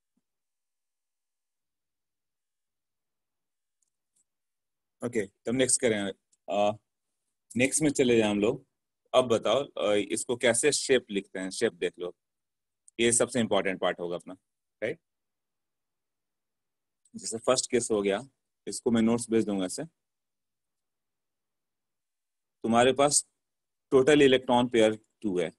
ओके, तब नेक्स्ट करें। नेक्स्ट में चले जाए हम लोग। अब बताओ अ, इसको कैसे शेप लिखते हैं, शेप देख लो, ये सबसे इंपॉर्टेंट पार्ट होगा अपना, राइट। जैसे फर्स्ट केस हो गया, इसको मैं नोट्स भेज दूंगा ऐसे। तुम्हारे पास टोटल इलेक्ट्रॉन पेयर टू है।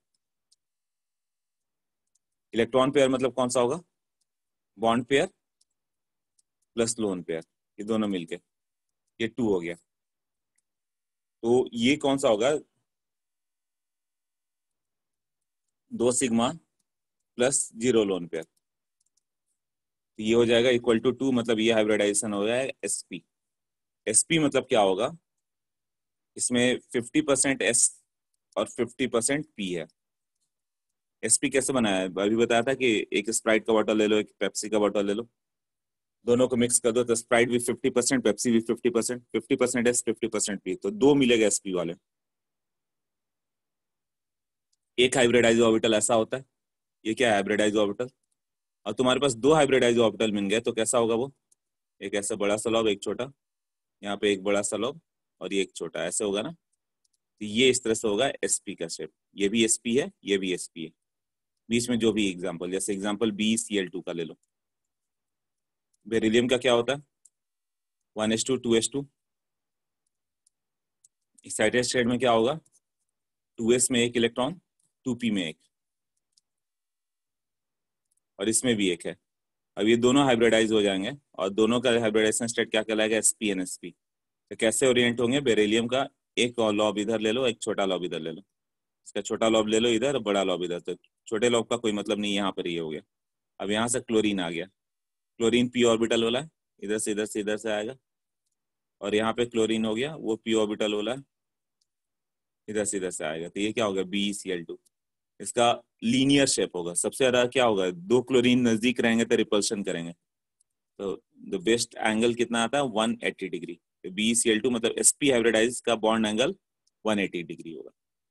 इलेक्ट्रॉन पेयर मतलब कौन सा होगा, bond pair plus lone pair, ये दोनों मिलके ये टू हो गया। तो ये कौन सा होगा, दो sigma plus zero lone pair, तो ये हो जाएगा इक्वल टू टू, मतलब ये हाइब्रिडाइजेशन हो जाएगा एसपी। एसपी मतलब क्या होगा, इसमें फिफ्टी परसेंट एस और फिफ्टी परसेंट पी है। एसपी कैसे बनाया है, अभी बताया था कि एक स्प्राइट का बॉटल ले लो, एक पेप्सी का बॉटल ले लो, दोनों को मिक्स कर दो, तो स्प्राइट भी फिफ्टी परसेंट, पेप्सी भी fifty percent, fifty percent S fifty percent P, तो दो मिलेगा एसपी वाले। एक हाइब्रिडाइज ऑर्बिटल ऐसा होता है, ये क्या है हाइब्रिडाइज ऑर्बिटल। और तुम्हारे पास दो हाइब्रिडाइज ऑर्बिटल मिल गए तो कैसा होगा वो, एक ऐसा बड़ा सा लॉब, एक छोटा, यहाँ पे एक बड़ा सा लॉब और ये एक छोटा, ऐसे होगा ना। तो ये इस तरह से होगा एसपी का शेप, ये भी एसपी है, ये भी एसपी है। बीच में जो भी एग्जांपल, जैसे example B C L two का ले लो। बेरिलियम का क्या होता है, one S two two S two. Excited state में क्या होगा, टू एस में एक इलेक्ट्रॉन, टू पी में एक, और इसमें भी एक है। अब ये दोनों हाइब्रिडाइज हो जाएंगे और दोनों का हाइब्रिडाइजेशन स्टेट क्या कहलाएगा, एसपी एन एसपी। तो कैसे ओरिएंट होंगे, बेरिलियम का एक लॉब इधर ले लो, एक छोटा लॉब इधर ले लो, इसका छोटा लॉब ले लो इधर, बड़ा लॉब इधर, तो छोटे लॉब का कोई मतलब नहीं, यहाँ पर ये हो गया। अब यहाँ से क्लोरीन आ गया, क्लोरीन पी ऑर्बिटल वाला है, इधर से इधर से इधर से आएगा, और यहाँ पे क्लोरीन हो गया वो पी ऑर्बिटल वाला है, इधर से इधर से आएगा, तो ये क्या होगा बी सी एल टू। इसका लीनियर शेप होगा, सबसे ज्यादा क्या होगा, दो क्लोरीन नजदीक रहेंगे तो रिपल्शन करेंगे, तो द बेस्ट एंगल कितना आता है one eighty degree. B C L two मतलब sp हाइब्रिडाइज का bond angle one eighty degree होगा।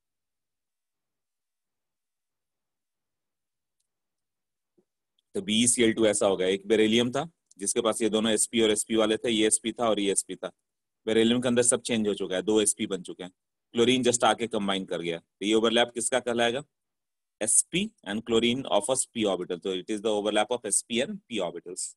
तो बी सी एल टू ऐसा होगा, एक बेरिलियम था जिसके पास ये दोनों sp और sp वाले थे, ये sp था और ये sp था। बेरिलियम के अंदर सब चेंज हो चुका है, दो sp बन चुके हैं, क्लोरीन जस्ट आके कंबाइन कर गया, तो ये ओवरलैप किसका कहलाएगा, sp and chlorine of a p orbital, तो it is the overlap of sp and p orbitals.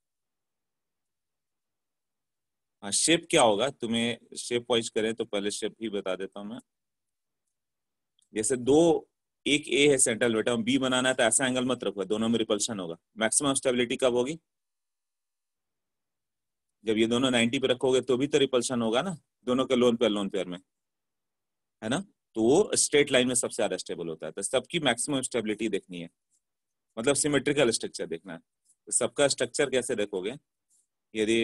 हाँ शेप क्या होगा, तुम्हें शेप वाइज करें तो पहले शेप ही बता देता हूँ मैं। जैसे दो, एक ए है सेंट्रल एटम, बी बनाना है तो ऐसा एंगल मत रखो, दोनों में रिपल्शन होगा। मैक्सिमम स्टेबिलिटी कब होगी, जब ये दोनों नाइंटी पे रखोगे तो भी तो रिपल्शन होगा ना, दोनों के लोन पेयर लोन पेयर में, है ना, तो वो स्ट्रेट लाइन में सबसे ज्यादा स्टेबल होता है। तो सबकी मैक्सिमम स्टेबिलिटी देखनी है, मतलब सिमेट्रिकल स्ट्रक्चर देखना है। तो सबका स्ट्रक्चर कैसे देखोगे, यदि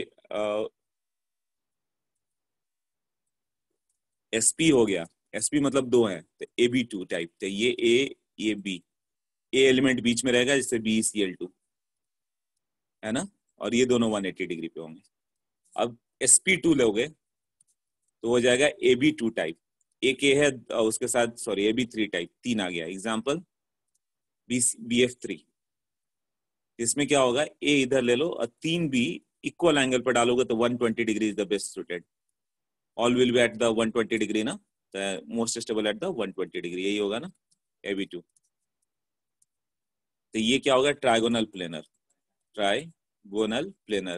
एसपी हो गया, एसपी मतलब दो है तो ए बी टू टाइप, तो ये ए ये बी, ए एलिमेंट बीच में रहेगा जिससे बी सी एल टू, है ना, और ये दोनों वन एटी डिग्री पे होंगे। अब एस पी टू लोगे तो हो जाएगा ए बी टू टाइप, एक ए है उसके साथ, sorry A B three type, तीन आ गया, example B B F three. इसमें क्या होगा, ए इधर ले लो और तीन बी इक्वल एंगल पर डालोगे तो one twenty degree is the best suited, all will be at the one twenty degree ना, most stable at the one twenty degree, यही होगा ना ए बी टू। तो ये क्या होगा, ट्राइगोनल प्लेनर, ट्राइगोनल प्लेनर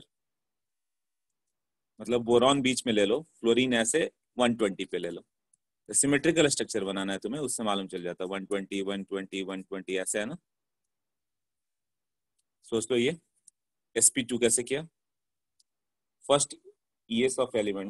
मतलब बोरॉन बीच में ले लो, फ्लोरीन ऐसे वन ट्वेंटी पे ले लो। तो सिमेट्रिकल स्ट्रक्चर बनाना है तुम्हें, उससे मालूम चल जाता है one twenty one twenty one twenty ऐसे, है ना। सोच लो ये एस पी टू कैसे किया, फर्स्ट ईएस ऑफ एलिमेंट,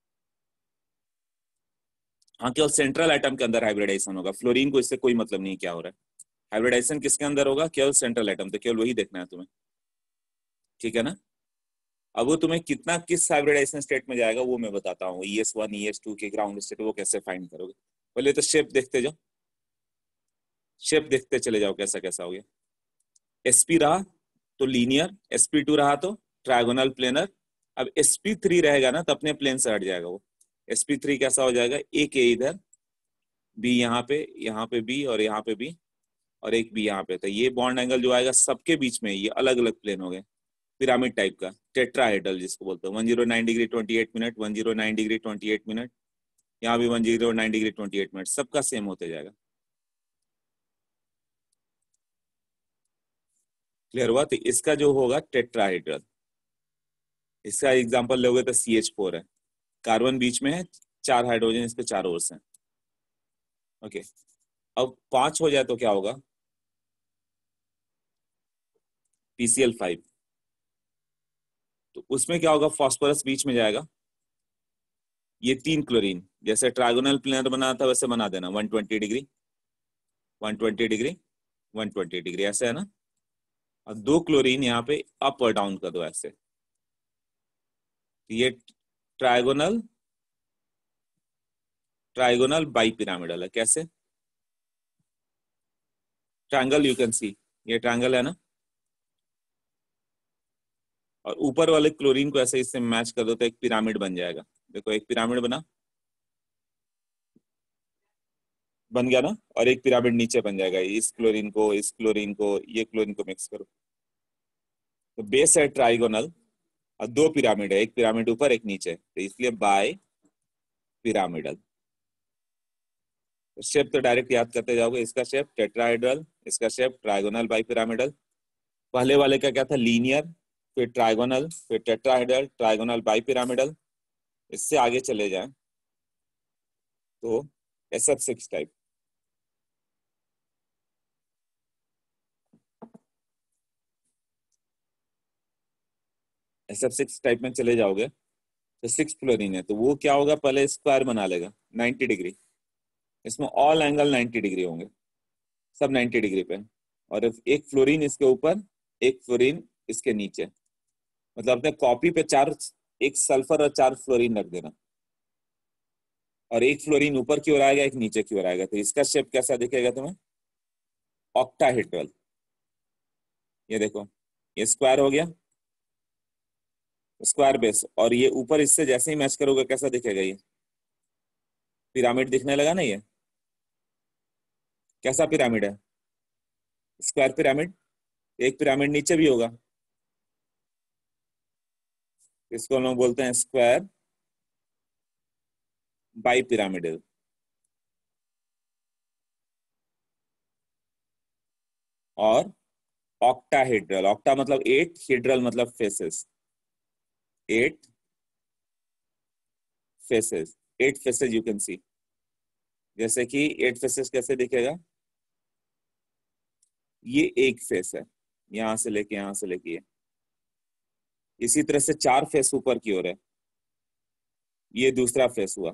हाँ केवल सेंट्रल एटम के अंदर हाइब्रिडाइजेशन होगा, फ्लोरीन को इससे कोई मतलब नहीं क्या हो रहा है, हाइब्रिडाइजेशन किसके अंदर होगा, केवल सेंट्रल एटम, तो केवल वही देखना है तुम्हें, ठीक है ना। अब वो तुम्हें कितना किस हाइब्रिडाइजेशन स्टेट में जाएगा वो मैं बताता हूँ, E S one E S two के ग्राउंड स्टेट वो कैसे फाइंड करोगे। पहले तो शेप देखते जाओ, शेप देखते चले जाओ कैसा कैसा हो गया। एसपी रहा तो लीनियर, एसपी टू रहा तो ट्रायगोनल प्लेनर, अब एसपी थ्री रहेगा ना तो अपने प्लेन से हट जाएगा वो। एसपी थ्री कैसा हो जाएगा, एक ए इधर, बी यहाँ पे, यहाँ पे बी और यहाँ पे बी और एक बी यहाँ पे, तो ये बॉन्ड एंगल जो आएगा सबके बीच में ये अलग अलग प्लेन हो गए, पिरामिड टाइप का, टेट्राहेड्रल जिसको बोलते हैं, one zero nine degree twenty eight minute, one zero nine degree twenty eight minute, यहाँ भी one zero nine degree twenty eight minute, सबका सेम होते जाएगा। क्लियर हुआ, तो इसका जो होगा टेट्राहेड्रल, इसका एग्जांपल लोगे तो सी एच फोर है, कार्बन बीच में है, चार हाइड्रोजन इसके चारों ओर से, ओके। अब पांच हो जाए तो क्या होगा, पी सी एल फाइव, तो उसमें क्या होगा, फास्फोरस बीच में जाएगा, ये तीन क्लोरीन जैसे ट्रायगोनल प्लेनर बना था वैसे बना देना, one twenty degree one twenty degree one twenty degree ऐसे, है ना। और दो क्लोरीन यहाँ पे अप और डाउन कर दो ऐसे, ये ट्रायगोनल ट्रायगोनल बाई पिरामिडल है, कैसे, ट्रायंगल यू कैन सी, ये ट्रायंगल है ना, और ऊपर वाले क्लोरीन को ऐसे इससे मैच कर दो तो एक पिरामिड बन जाएगा, देखो एक पिरामिड बना, बन गया ना, और एक पिरामिड नीचे बन जाएगा, इस क्लोरीन को इस क्लोरीन को ये क्लोरीन को मिक्स करो, तो बेस है ट्राइगोनल और दो पिरामिड है, एक पिरामिड ऊपर एक नीचे, तो इसलिए बाय पिरामिडल। शेप तो डायरेक्ट याद करते जाओगे, इसका शेप टेट्राहेड्रल, इसका शेप ट्राइगोनल बाई पिरामिडल, पहले वाले का क्या था लीनियर, फिर ट्राइगोनल, फिर टेट्राहेड्रल, ट्राइगोनल बाई पिरामिडल, इससे आगे चले जाएं तो S F six type, S F six type में चले जाओगे तो सिक्स फ्लोरीन है, तो वो क्या होगा, पहले स्क्वायर बना लेगा नाइंटी डिग्री, इसमें ऑल एंगल नाइंटी डिग्री होंगे, सब नाइंटी डिग्री पे, और एक फ्लोरीन इसके ऊपर एक फ्लोरीन इसके नीचे, मतलब अपने कॉपी पे चार, एक सल्फर और चार फ्लोरीन रख देना, और एक फ्लोरीन ऊपर की ओर आएगा, एक नीचे की ओर आएगा, तो इसका शेप कैसा दिखेगा तुम्हें? ऑक्टाहेड्रल। ये देखो, ये स्क्वायर हो गया, स्क्वायर बेस, और ये ऊपर इससे जैसे ही मैच करोगे कैसा दिखेगा? ये पिरामिड दिखने लगा ना। ये कैसा पिरामिड है? Square pyramid. एक पिरामिड नीचे भी होगा, इसको हम लोग बोलते हैं स्क्वायर बाई पिरामिडल। और ऑक्टाहेड्रल, ऑक्टा मतलब एट, हेड्रल मतलब faces, eight faces, eight faces you can see. जैसे कि एट फेसेस कैसे दिखेगा? ये एक फेस है, यहां से लेके यहां से लेके ये। इसी तरह से चार फेस ऊपर की ओर है, ये दूसरा फेस हुआ,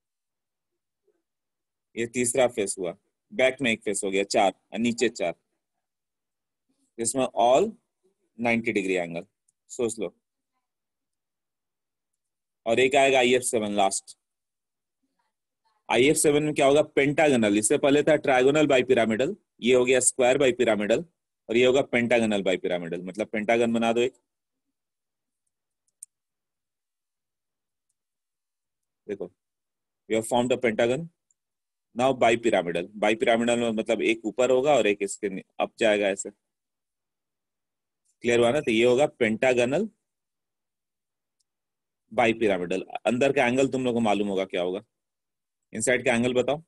ये तीसरा फेस हुआ, बैक में एक फेस हो गया, चार, और नीचे चार, इसमें ऑल नाइंटी डिग्री एंगल, सोच लो। और एक आएगा I F seven last. I F seven में क्या होगा? पेंटागनल। इससे पहले था ट्रायगोनल बाई पिरामिडल, ये हो गया स्क्वायर बाई पिरामिडल, और ये होगा पेंटागनल बाई पिरामिडल। मतलब पेंटागन बना दो एक, देखो, we have formed a pentagon. Now bipyramidal, bipyramidal में मतलब एक ऊपर होगा और एक इसके अप जाएगा, ऐसे। क्लियर हुआ ना? तो ये होगा पेंटागनल बाई पिरामिडल। अंदर का एंगल तुम लोग को मालूम होगा क्या होगा? इनसाइड का एंगल बताओ।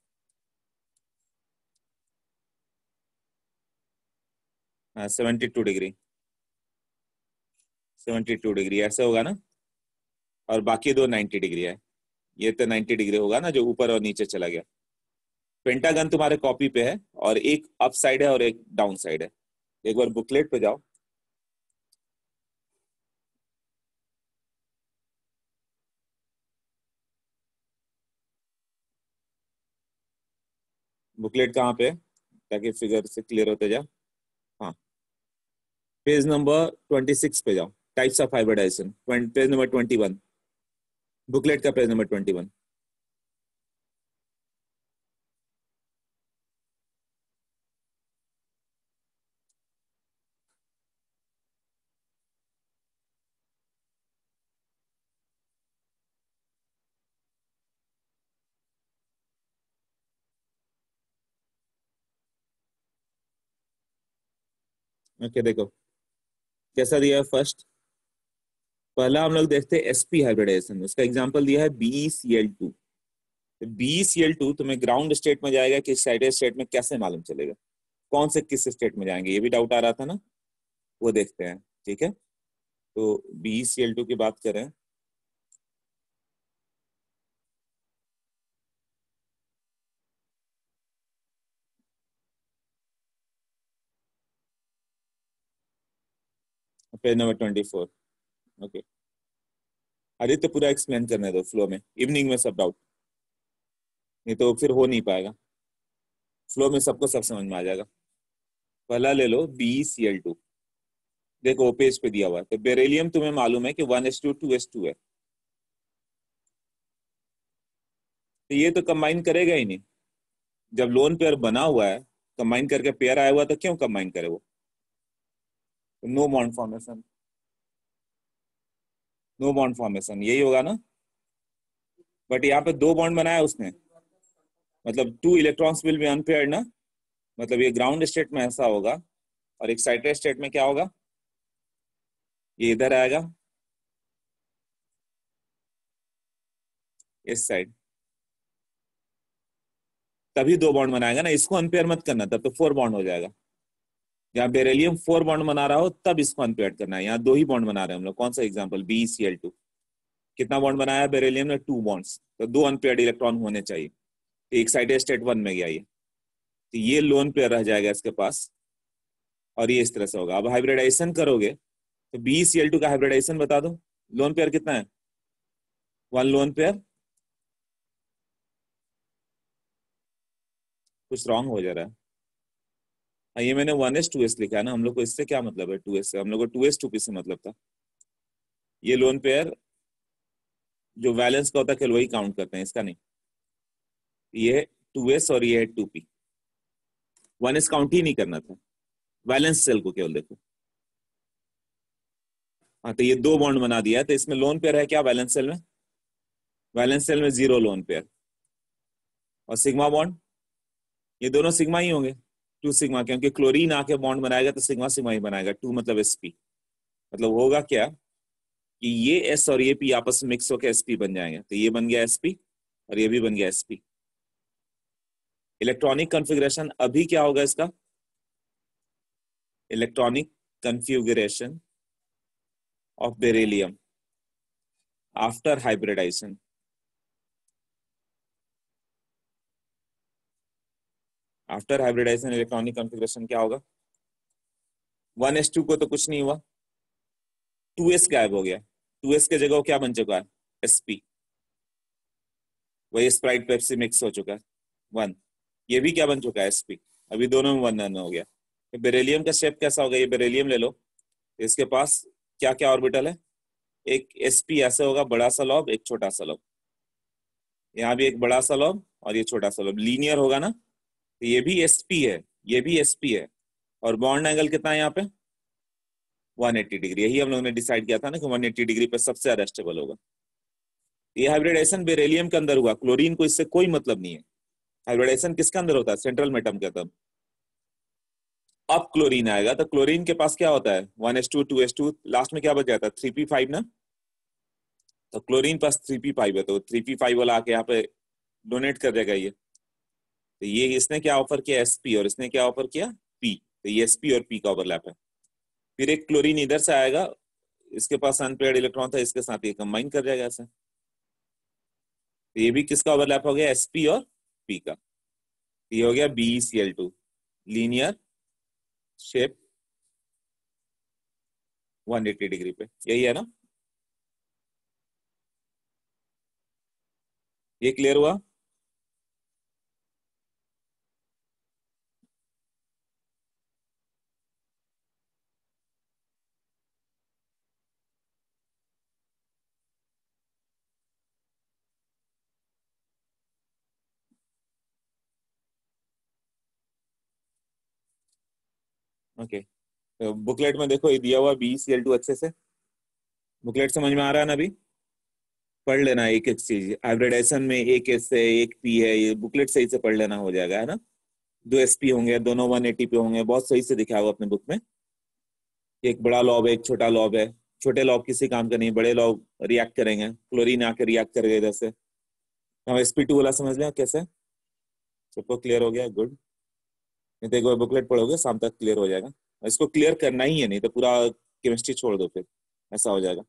हाँ, seventy two degree, seventy two degree ऐसे होगा ना। और बाकी दो नाइंटी डिग्री है, ये तो नाइंटी डिग्री होगा ना, जो ऊपर और नीचे चला गया। पेंटागन तुम्हारे कॉपी पे है, और एक अप साइड है और एक डाउन साइड है। एक बार बुकलेट पे जाओ, बुकलेट कहाँ पे है, ताकि फिगर से क्लियर होते जाओ। हाँ, पेज नंबर ट्वेंटी सिक्स पे जाओ, types of hybridization, page number twenty one, booklet का page number twenty one. Okay, देखो कैसा दिया है। फर्स्ट, पहला हम लोग देखते हैं एसपी हाइब्रिडाइजेशन, उसका एग्जांपल दिया है B C L two. B C L two तुम्हें ग्राउंड स्टेट में जाएगा कि एक्साइटेड स्टेट में, कैसे मालूम चलेगा? कौन से किस स्टेट में जाएंगे, ये भी डाउट आ रहा था ना, वो देखते हैं। ठीक है, तो बी सी एल टू की बात करें, page number twenty four. Okay, Aditya पूरा एक्सप्लेन करने दो फ्लो में, इवनिंग में सब डाउट, नहीं तो फिर हो नहीं पाएगा। फ्लो में सबको सब समझ में आ जाएगा। पहला ले लो बी सी एल टू, देखो पेज पे दिया हुआ है। तो बेरिलियम तुम्हें मालूम है कि one S two two S two है, तो ये तो कंबाइन करेगा ही नहीं। जब लोन पेयर बना हुआ है, कंबाइन करके पेयर आया हुआ, तो क्यों कंबाइन करे वो? No bond formation, no bond formation यही होगा ना। बट यहाँ पे दो बॉन्ड बनाया उसने, मतलब two electrons will be unpaired ना। मतलब ये ग्राउंड स्टेट में ऐसा होगा, और एक्साइटेड स्टेट में क्या होगा? ये इधर आएगा, इस साइड, तभी दो बॉन्ड बनाएगा ना। इसको अनपेयर मत करना, तब तो फोर बॉन्ड हो जाएगा। जहाँ बेरिलियम फोर बॉन्ड बना रहा हो तब इसको अनपेयर करना है। यहाँ दो ही बॉन्ड बना रहे हैं हम लोग। कौन सा एग्जाम्पल? B C L two. कितना बॉन्ड बनाया है बेरिलियम ने? टू बॉन्ड्स, तो दो अनपेयर्ड इलेक्ट्रॉन होने चाहिए। तो एक्साइटेड स्टेट वन में गया ये, तो ये लोन पेयर रह जाएगा इसके पास, और ये इस तरह से होगा। अब हाइब्रिडाइजेशन करोगे तो बी सी एल टू का हाइब्रिडाइजेशन बता दो। लोन पेयर कितना है? One lone pair. कुछ रॉन्ग हो जा रहा है। हाँ, ये मैंने वन एस टू एस लिखा है ना, हम लोग को इससे क्या मतलब है? टू एस से हम लोग को टू एस टू पी से मतलब था। ये लोन पेयर जो वैलेंस का होता है केवल वही काउंट करते हैं, इसका नहीं। ये टू एस और ये है two P. One S count ही नहीं करना था, वैलेंस सेल को केवल देखो। हाँ तो ये दो बॉन्ड बना दिया है, तो इसमें लोन पेयर है क्या वैलेंस सेल में? वैलेंस सेल में जीरो लोन पेयर। और सिग्मा बॉन्ड, ये दोनों सिग्मा ही होंगे, टू सिग्मा, क्योंकि क्लोरीन आके बॉन्ड बनाएगा तो सिग्मा सिग्मा ही बनाएगा। टू मतलब एसपी, मतलब होगा क्या कि ये एस और ये पी आपस में मिक्स होकर एसपी बन जाएंगे। तो ये बन गया एसपी और ये भी बन गया एसपी। इलेक्ट्रॉनिक कॉन्फ़िगरेशन अभी क्या होगा इसका? Electronic configuration of beryllium after hybridization. After hybridization electronic configuration क्या होगा? वन एस टू को तो कुछ नहीं हुआ, टू एस गायब हो गया। टू एस के जगह क्या बन चुका है? एसपी। वही स्प्राइट पेप्सी मिक्स हो चुका है, वन। ये भी क्या बन चुका है? एसपी। अभी दोनों में वन वन हो गया। तो बेरिलियम का शेप कैसा होगा? ये बेरिलियम ले लो, इसके पास क्या क्या ऑर्बिटल है? एक एसपी ऐसे होगा, बड़ा सा लॉब, एक छोटा सा लॉब। यहाँ भी एक बड़ा सा लॉब और ये छोटा सा लॉब, लीनियर होगा ना। तो ये भी एसपी है, ये भी एसपी है। और बॉन्ड एंगल कितना है यहाँ पे? One eighty degree. यही हम लोगों ने डिसाइड किया था ना कि वन एटी डिग्री पे सबसे ज्यादा स्टेबल होगा। ये हाइब्रिडाइजेशन बेरिलियम के अंदर हुआ, क्लोरीन को इससे कोई मतलब नहीं है। हाइब्रिडाइजेशन किसके अंदर होता है? सेंट्रल मेटम के अंदर। अब क्लोरीन आएगा तो क्लोरीन के पास क्या होता है? One S two, two S two, last में क्या बच जाता है? थ्री पी फाइव ना। तो क्लोरीन पास थ्री पी फाइव है, तो थ्री पी फाइव वाला आके यहाँ पे डोनेट कर देगा ये। तो ये इसने क्या ऑफर किया? एसपी, और इसने क्या ऑफर किया? पी। तो ये एसपी और पी का ओवरलैप है। फिर एक क्लोरीन इधर से आएगा, इसके पास अनपेयर्ड इलेक्ट्रॉन था, इसके साथ ये कंबाइन कर जाएगा ऐसे। तो ये भी किसका ओवरलैप हो गया? एसपी और पी का। ये हो गया B C L two, linear shape one eighty degree पे। यही है ना? ये क्लियर हुआ? ओके, तो बुकलेट में देखो ये दिया हुआ बी सी एल टू अच्छे से। बुकलेट समझ में आ रहा है ना? अभी पढ़ लेना एक एक चीज। हाइब्रिडाइजेशन में एक एस है, एक पी है, ये बुकलेट सही से पढ़ लेना, हो जाएगा, है ना? दो एसपी होंगे, दोनों वन एटी पे होंगे, बहुत सही से दिखा हुआ अपने बुक में। एक बड़ा लॉब है, एक छोटा लॉब है। छोटे लॉब किसी काम का नहीं, बड़े लॉब रिएक्ट करेंगे, क्लोरीन आके रिएक्ट करेगा इधर से। हम एसपी टू वाला समझ लें कैसे। सबको क्लियर हो गया? गुड। नहीं तो एक बार बुकलेट पढ़ोगे शाम तक क्लियर हो जाएगा। इसको क्लियर करना ही है, नहीं तो पूरा केमिस्ट्री छोड़ दो, फिर ऐसा हो जाएगा।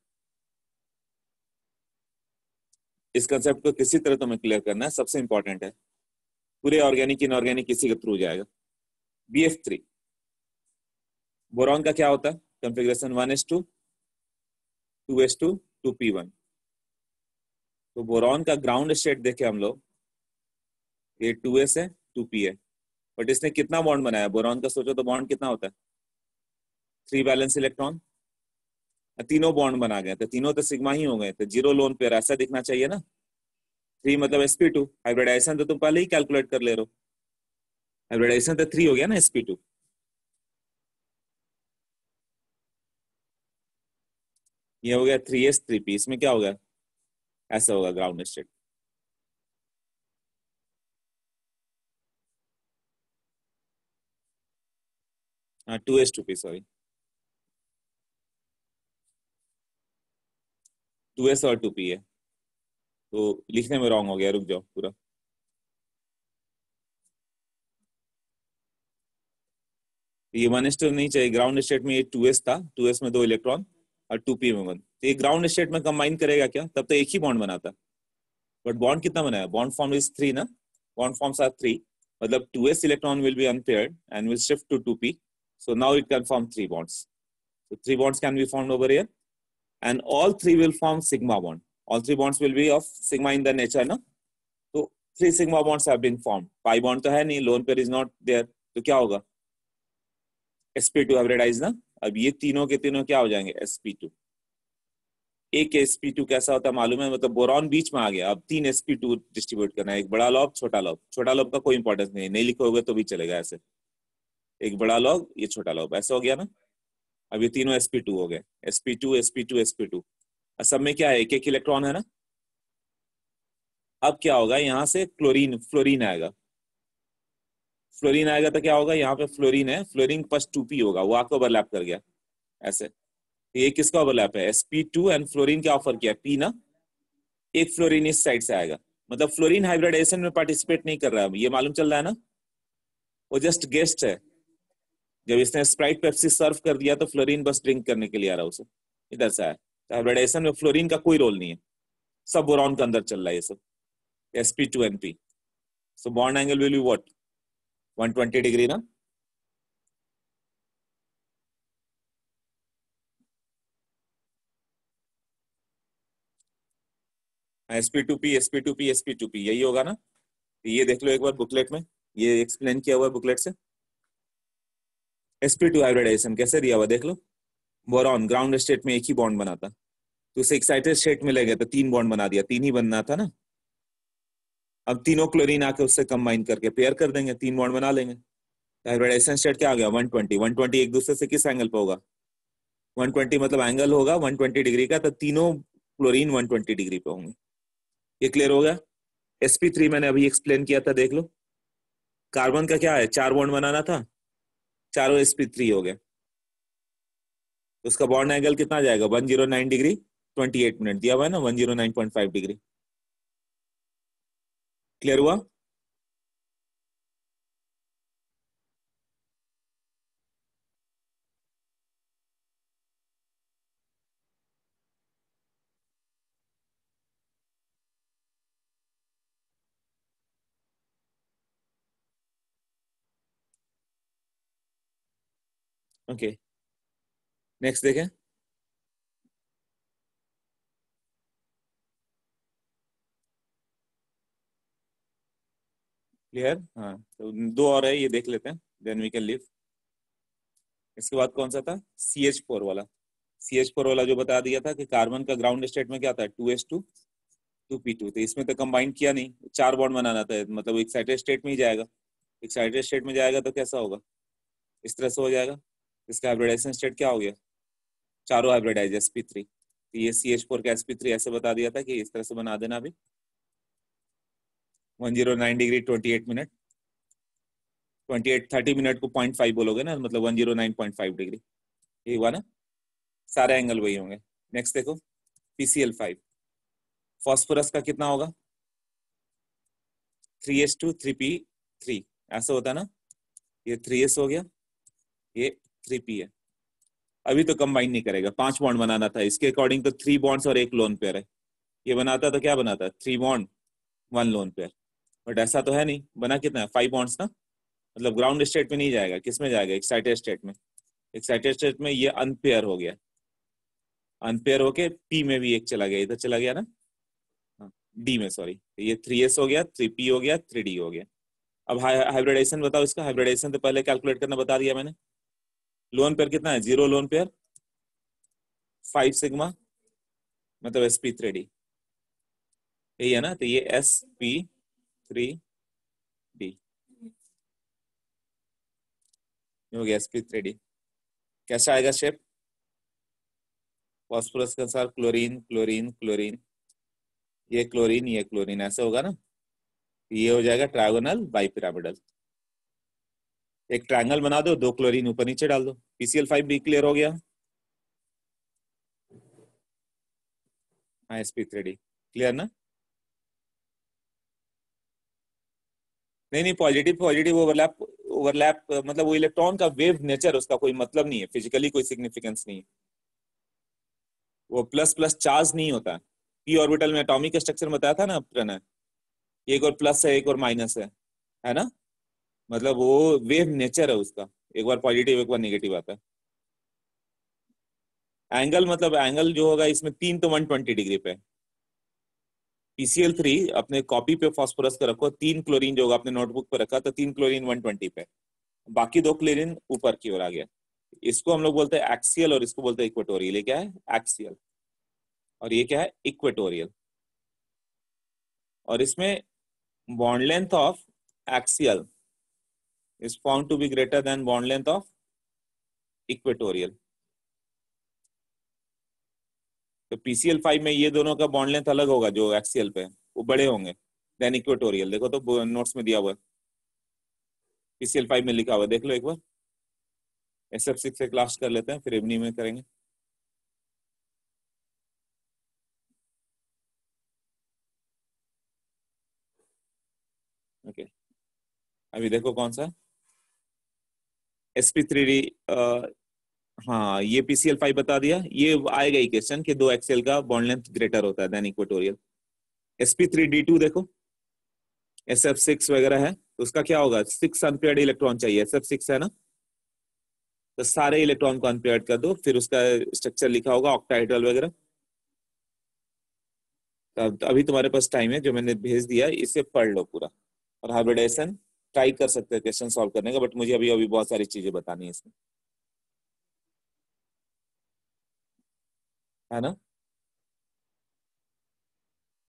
इस कंसेप्ट को किसी तरह तुम्हें क्लियर करना है, सबसे इंपॉर्टेंट है। पूरे ऑर्गेनिक इनऑर्गेनिक किसी के थ्रू जाएगा। बी एफ थ्री बोरॉन का क्या होता है? Configuration one S two, two S two, two P one. तो बोरॉन का ग्राउंड स्टेट देखे हम लोग, ये टू एस है, टू पी है, बट इसने कितना बॉन्ड बनाया बोरॉन का? सोचो तो बॉन्ड कितना होता है? Three valence electron. तीनों बॉन्ड बना गए, तो तीनों तो सिग्मा ही हो गए, तो जीरो लोन पेयर ऐसा दिखना चाहिए ना। थ्री मतलब एसपी टू। हाइब्रिडाइजेशन तो तुम पहले ही कैलकुलेट कर ले रहे हो। हाइब्रिडाइजेशन तो थ्री हो गया ना, एसपी टू। ये हो गया थ्री एस थ्री पी। इसमें क्या होगा? ऐसा होगा ग्राउंड स्टेट। हाँ, two S two P, sorry, two S और टू पी है, तो लिखने में रॉन्ग हो गया, रुक जाओ पूरा। ये वन एस टू नहीं चाहिए, ग्राउंड स्टेट में ये टू एस था, टू एस में दो इलेक्ट्रॉन और टू पी में वन। तो ये ग्राउंड स्टेट में कंबाइन करेगा क्या? तब तो एक ही बॉन्ड बनाता, बट बॉन्ड कितना बनाया? बॉन्ड फॉर्म इज थ्री ना, बॉन्ड फॉर्म्स आर थ्री, मतलब two S electron will be unpaired and will shift to two P, so now it can form three bonds. So three bonds can be formed over here, and all three will form sigma bond. All three bonds will be of sigma in the nature, ना? तो three sigma bonds have been formed. Pi bond तो है नहीं, lone pair is not there, तो क्या होगा? S P two hybridise ना। अब ये तीनों के तीनों क्या हो जाएंगे? S P two. एक एस पी टू कैसा होता है मालूम है, मतलब बोरॉन बीच में आ गया, अब तीन एस पी टू डिस्ट्रीब्यूट करना है, एक बड़ा लॉग छोटा लॉग। छोटा लॉग का कोई इंपॉर्टेंस नहीं, नहीं लिखोगे तो भी चलेगा ऐसे, एक बड़ा लॉग ये छोटा लॉग, ऐसा हो गया ना। अब ये तीनों एस पी टू हो गए, S P two S P two S P two, सब में क्या है, एक एक इलेक्ट्रॉन है ना। अब क्या होगा, यहाँ से क्लोरीन फ्लोरीन आएगा, फ्लोरीन आएगा तो क्या होगा, यहाँ पे फ्लोरीन है, फ्लोरीन प्लस टू पी होगा, वो आपको ओवरलैप कर गया ऐसे। ये किसका ओवरलैप है, S P two and fluorine क्या ऑफर किया, पी ना, एक फ्लोरीन इस साइड से आएगा, मतलब फ्लोरीन हाइब्रिडाइजेशन में पार्टिसिपेट नहीं कर रहा है, ये मालूम चल रहा है ना, वो जस्ट गेस्ट है। जब इसने स्प्राइट पेप्सी सर्व कर दिया तो फ्लोरीन बस ड्रिंक करने के लिए आ रहा है उसे, इधर से आया। तो हाइब्रिडाइजेशन में फ्लोरीन का कोई रोल नहीं है, सब बोरॉन के अंदर चल रहा है ये सब, S P two and P. So bond angle will be what, one twenty degree ना। S P two P S P two P S P two P यही होगा ना। ये देख लो एक बार बुकलेट में, ये एक्सप्लेन किया हुआ बुकलेट से। एस पी टू हाइब्रिडाइजेशन कैसे दिया हुआ देख लो, बोरॉन ग्राउंड स्टेट में एक ही बॉन्ड बनाता, तो उसे एक्साइटेड स्टेट में ले गए तो तीन बॉन्ड बना दिया, तीन ही बनना था ना। अब तीनों क्लोरीन आके उससे कंबाइन करके पेयर कर देंगे, तीन बॉन्ड बना लेंगे। हाइब्रिडाइजेशन स्टेट क्या आ गया, वन ट्वेंटी। वन ट्वेंटी एक दूसरे से किस एंगल पे होगा, वन ट्वेंटी मतलब एंगल होगा वन ट्वेंटी डिग्री का, तो तीनों क्लोरीन वन ट्वेंटी डिग्री पे होंगे। ये क्लियर हो गया। एस पी थ्री मैंने अभी एक्सप्लेन किया था, देख लो। कार्बन का क्या है, चार बॉन्ड बनाना था, चारों एस पी थ्री हो गए, उसका बॉन्ड एंगल कितना जाएगा, one zero nine degree twenty eight minute दिया हुआ है ना, one zero nine point five degree. Clear हुआ। ओके नेक्स्ट देखें। क्लियर, हाँ तो दो और है, ये देख लेते हैं, देन वी कैन लीव। इसके बाद कौन सा था, सी एच फोर वाला। सी एच फोर वाला जो बता दिया था कि कार्बन का ग्राउंड स्टेट में क्या था, two S two two P two, तो इसमें तो कंबाइन किया नहीं, चार बॉन्ड बनाना था, मतलब एक्साइटेड स्टेट में ही जाएगा। एक्साइटेड स्टेट में जाएगा तो कैसा होगा, इस तरह से हो जाएगा। इसका हाइब्रिडाइजेशन स्टेट क्या हो गया, चारों हाइब्रिडाइज एस पी थ्री। ये सी एच फोर का एस पी थ्री ऐसे बता दिया था कि इस तरह से बना देना अभी, one zero nine degree twenty eight minute, twenty eight thirty minute को पॉइंट फाइव बोलोगे ना, मतलब one zero nine point five degree, ये हुआ ना, सारे एंगल वही होंगे। नेक्स्ट देखो P C L five, phosphorus का कितना होगा, three S two three P three, ऐसा होता है ना, ये थ्री एस हो गया, ये थ्री पी है। अभी तो कंबाइन नहीं करेगा, पांच बॉन्ड बनाना था, इसके अकॉर्डिंग तो थ्री बॉन्ड्स और एक लोन पेयर है, ये बनाता तो क्या बनाता, three bond one lone pair, but ऐसा तो है नहीं, बना कितना है, फाइव बॉन्ड्स ना, मतलब ग्राउंड स्टेट में नहीं जाएगा, किस में जाएगा, एक्साइटेड स्टेट में। एक्साइटेड स्टेट में ये अनपेयर हो गया, अनपेयर होके पी में भी एक चला गया, इधर चला गया ना, डी में सॉरी, ये थ्री एस हो गया, थ्री पी हो गया, थ्री डी हो गया। अब हाइब्रिडाइजेशन बताओ इसका, हाइब्रिडाइजेशन तो पहले कैलकुलेट करना बता दिया मैंने। लोन पेयर कितना है, zero lone pair, five sigma, मतलब एस पी थ्री डी, यही है ना, तो ये एस पी थ्री डी हो गया, एस पी थ्री डी। कैसा आएगा शेप, फॉस्फोरस के साथ क्लोरीन क्लोरीन क्लोरीन, ये क्लोरीन ये क्लोरीन, ऐसे होगा ना, ये हो जाएगा ट्रायगोनल बाइपिरामिडल। एक ट्रायंगल बना दो, दो क्लोरीन ऊपर नीचे डाल दो, पी सी एल फाइव भी क्लियर हो गया। हाँ s P three d clear ना, नहीं नहीं पॉजिटिव पॉजिटिव ओवरलैप, ओवरलैप मतलब वो इलेक्ट्रॉन का वेव नेचर, उसका कोई मतलब नहीं है, फिजिकली कोई सिग्निफिकेंस नहीं है, वो प्लस प्लस चार्ज नहीं होता। पी ऑर्बिटल में एटॉमिक स्ट्रक्चर बताया था ना प्रणय, एक और प्लस है एक और माइनस है है ना, मतलब वो वेव नेचर है उसका, एक बार पॉजिटिव एक बार नेगेटिव आता है। एंगल मतलब एंगल जो होगा इसमें तीन तो वन ट्वेंटी डिग्री पे, पी सी एल थ्री अपने कॉपी पे फॉस्फोरस का रखो, तीन क्लोरीन जो होगा अपने नोटबुक पे रखा तो तीन क्लोरीन वन ट्वेंटी पे, बाकी दो क्लोरीन ऊपर की ओर आ गया। इसको हम लोग बोलते हैं एक्सियल और इसको बोलते हैं इक्वेटोरियल, क्या है एक्सियल। और ये क्या है, इक्वेटोरियल। और इसमें bond length of axial is found to be greater than bond length of equatorial. तो पीसीएल फाइव में ये दोनों का बॉन्ड लेंथ अलग होगा, जो एक्सियल पे वो बड़े होंगे देन इक्वेटोरियल। देखो तो नोट्स में दिया हुआ है, पीसीएल फाइव में लिखा हुआ है, देख लो एक बार। एस एफ सिक्स से क्लास कर लेते हैं, फिर इवनिंग में करेंगे। Okay okay. अभी देखो कौन सा एस पी थ्री डी। हाँ ये पीसीएल फाइव बता दिया, ये आएगा ही क्वेश्चन कि दो एक्सेल का बॉन्ड लेंथ ग्रेटर होता है than equatorial. S P three D two देखो, एस एफ सिक्स वगैरह है तो उसका क्या होगा, सिक्स अनपेयर्ड इलेक्ट्रॉन चाहिए, एस एफ सिक्स है ना, तो सारे इलेक्ट्रॉन को अनपेयर्ड कर दो, फिर उसका स्ट्रक्चर लिखा होगा ऑक्टाहेड्रल वगैरह। तो अभी तुम्हारे पास टाइम है, जो मैंने भेज दिया इसे पढ़ लो पूरा, और हाइब्रिडेशन ट्राई कर सकते हैं क्वेश्चन सॉल्व करने का, बट मुझे अभी अभी बहुत सारी चीजें बतानी है इसमें, है ना।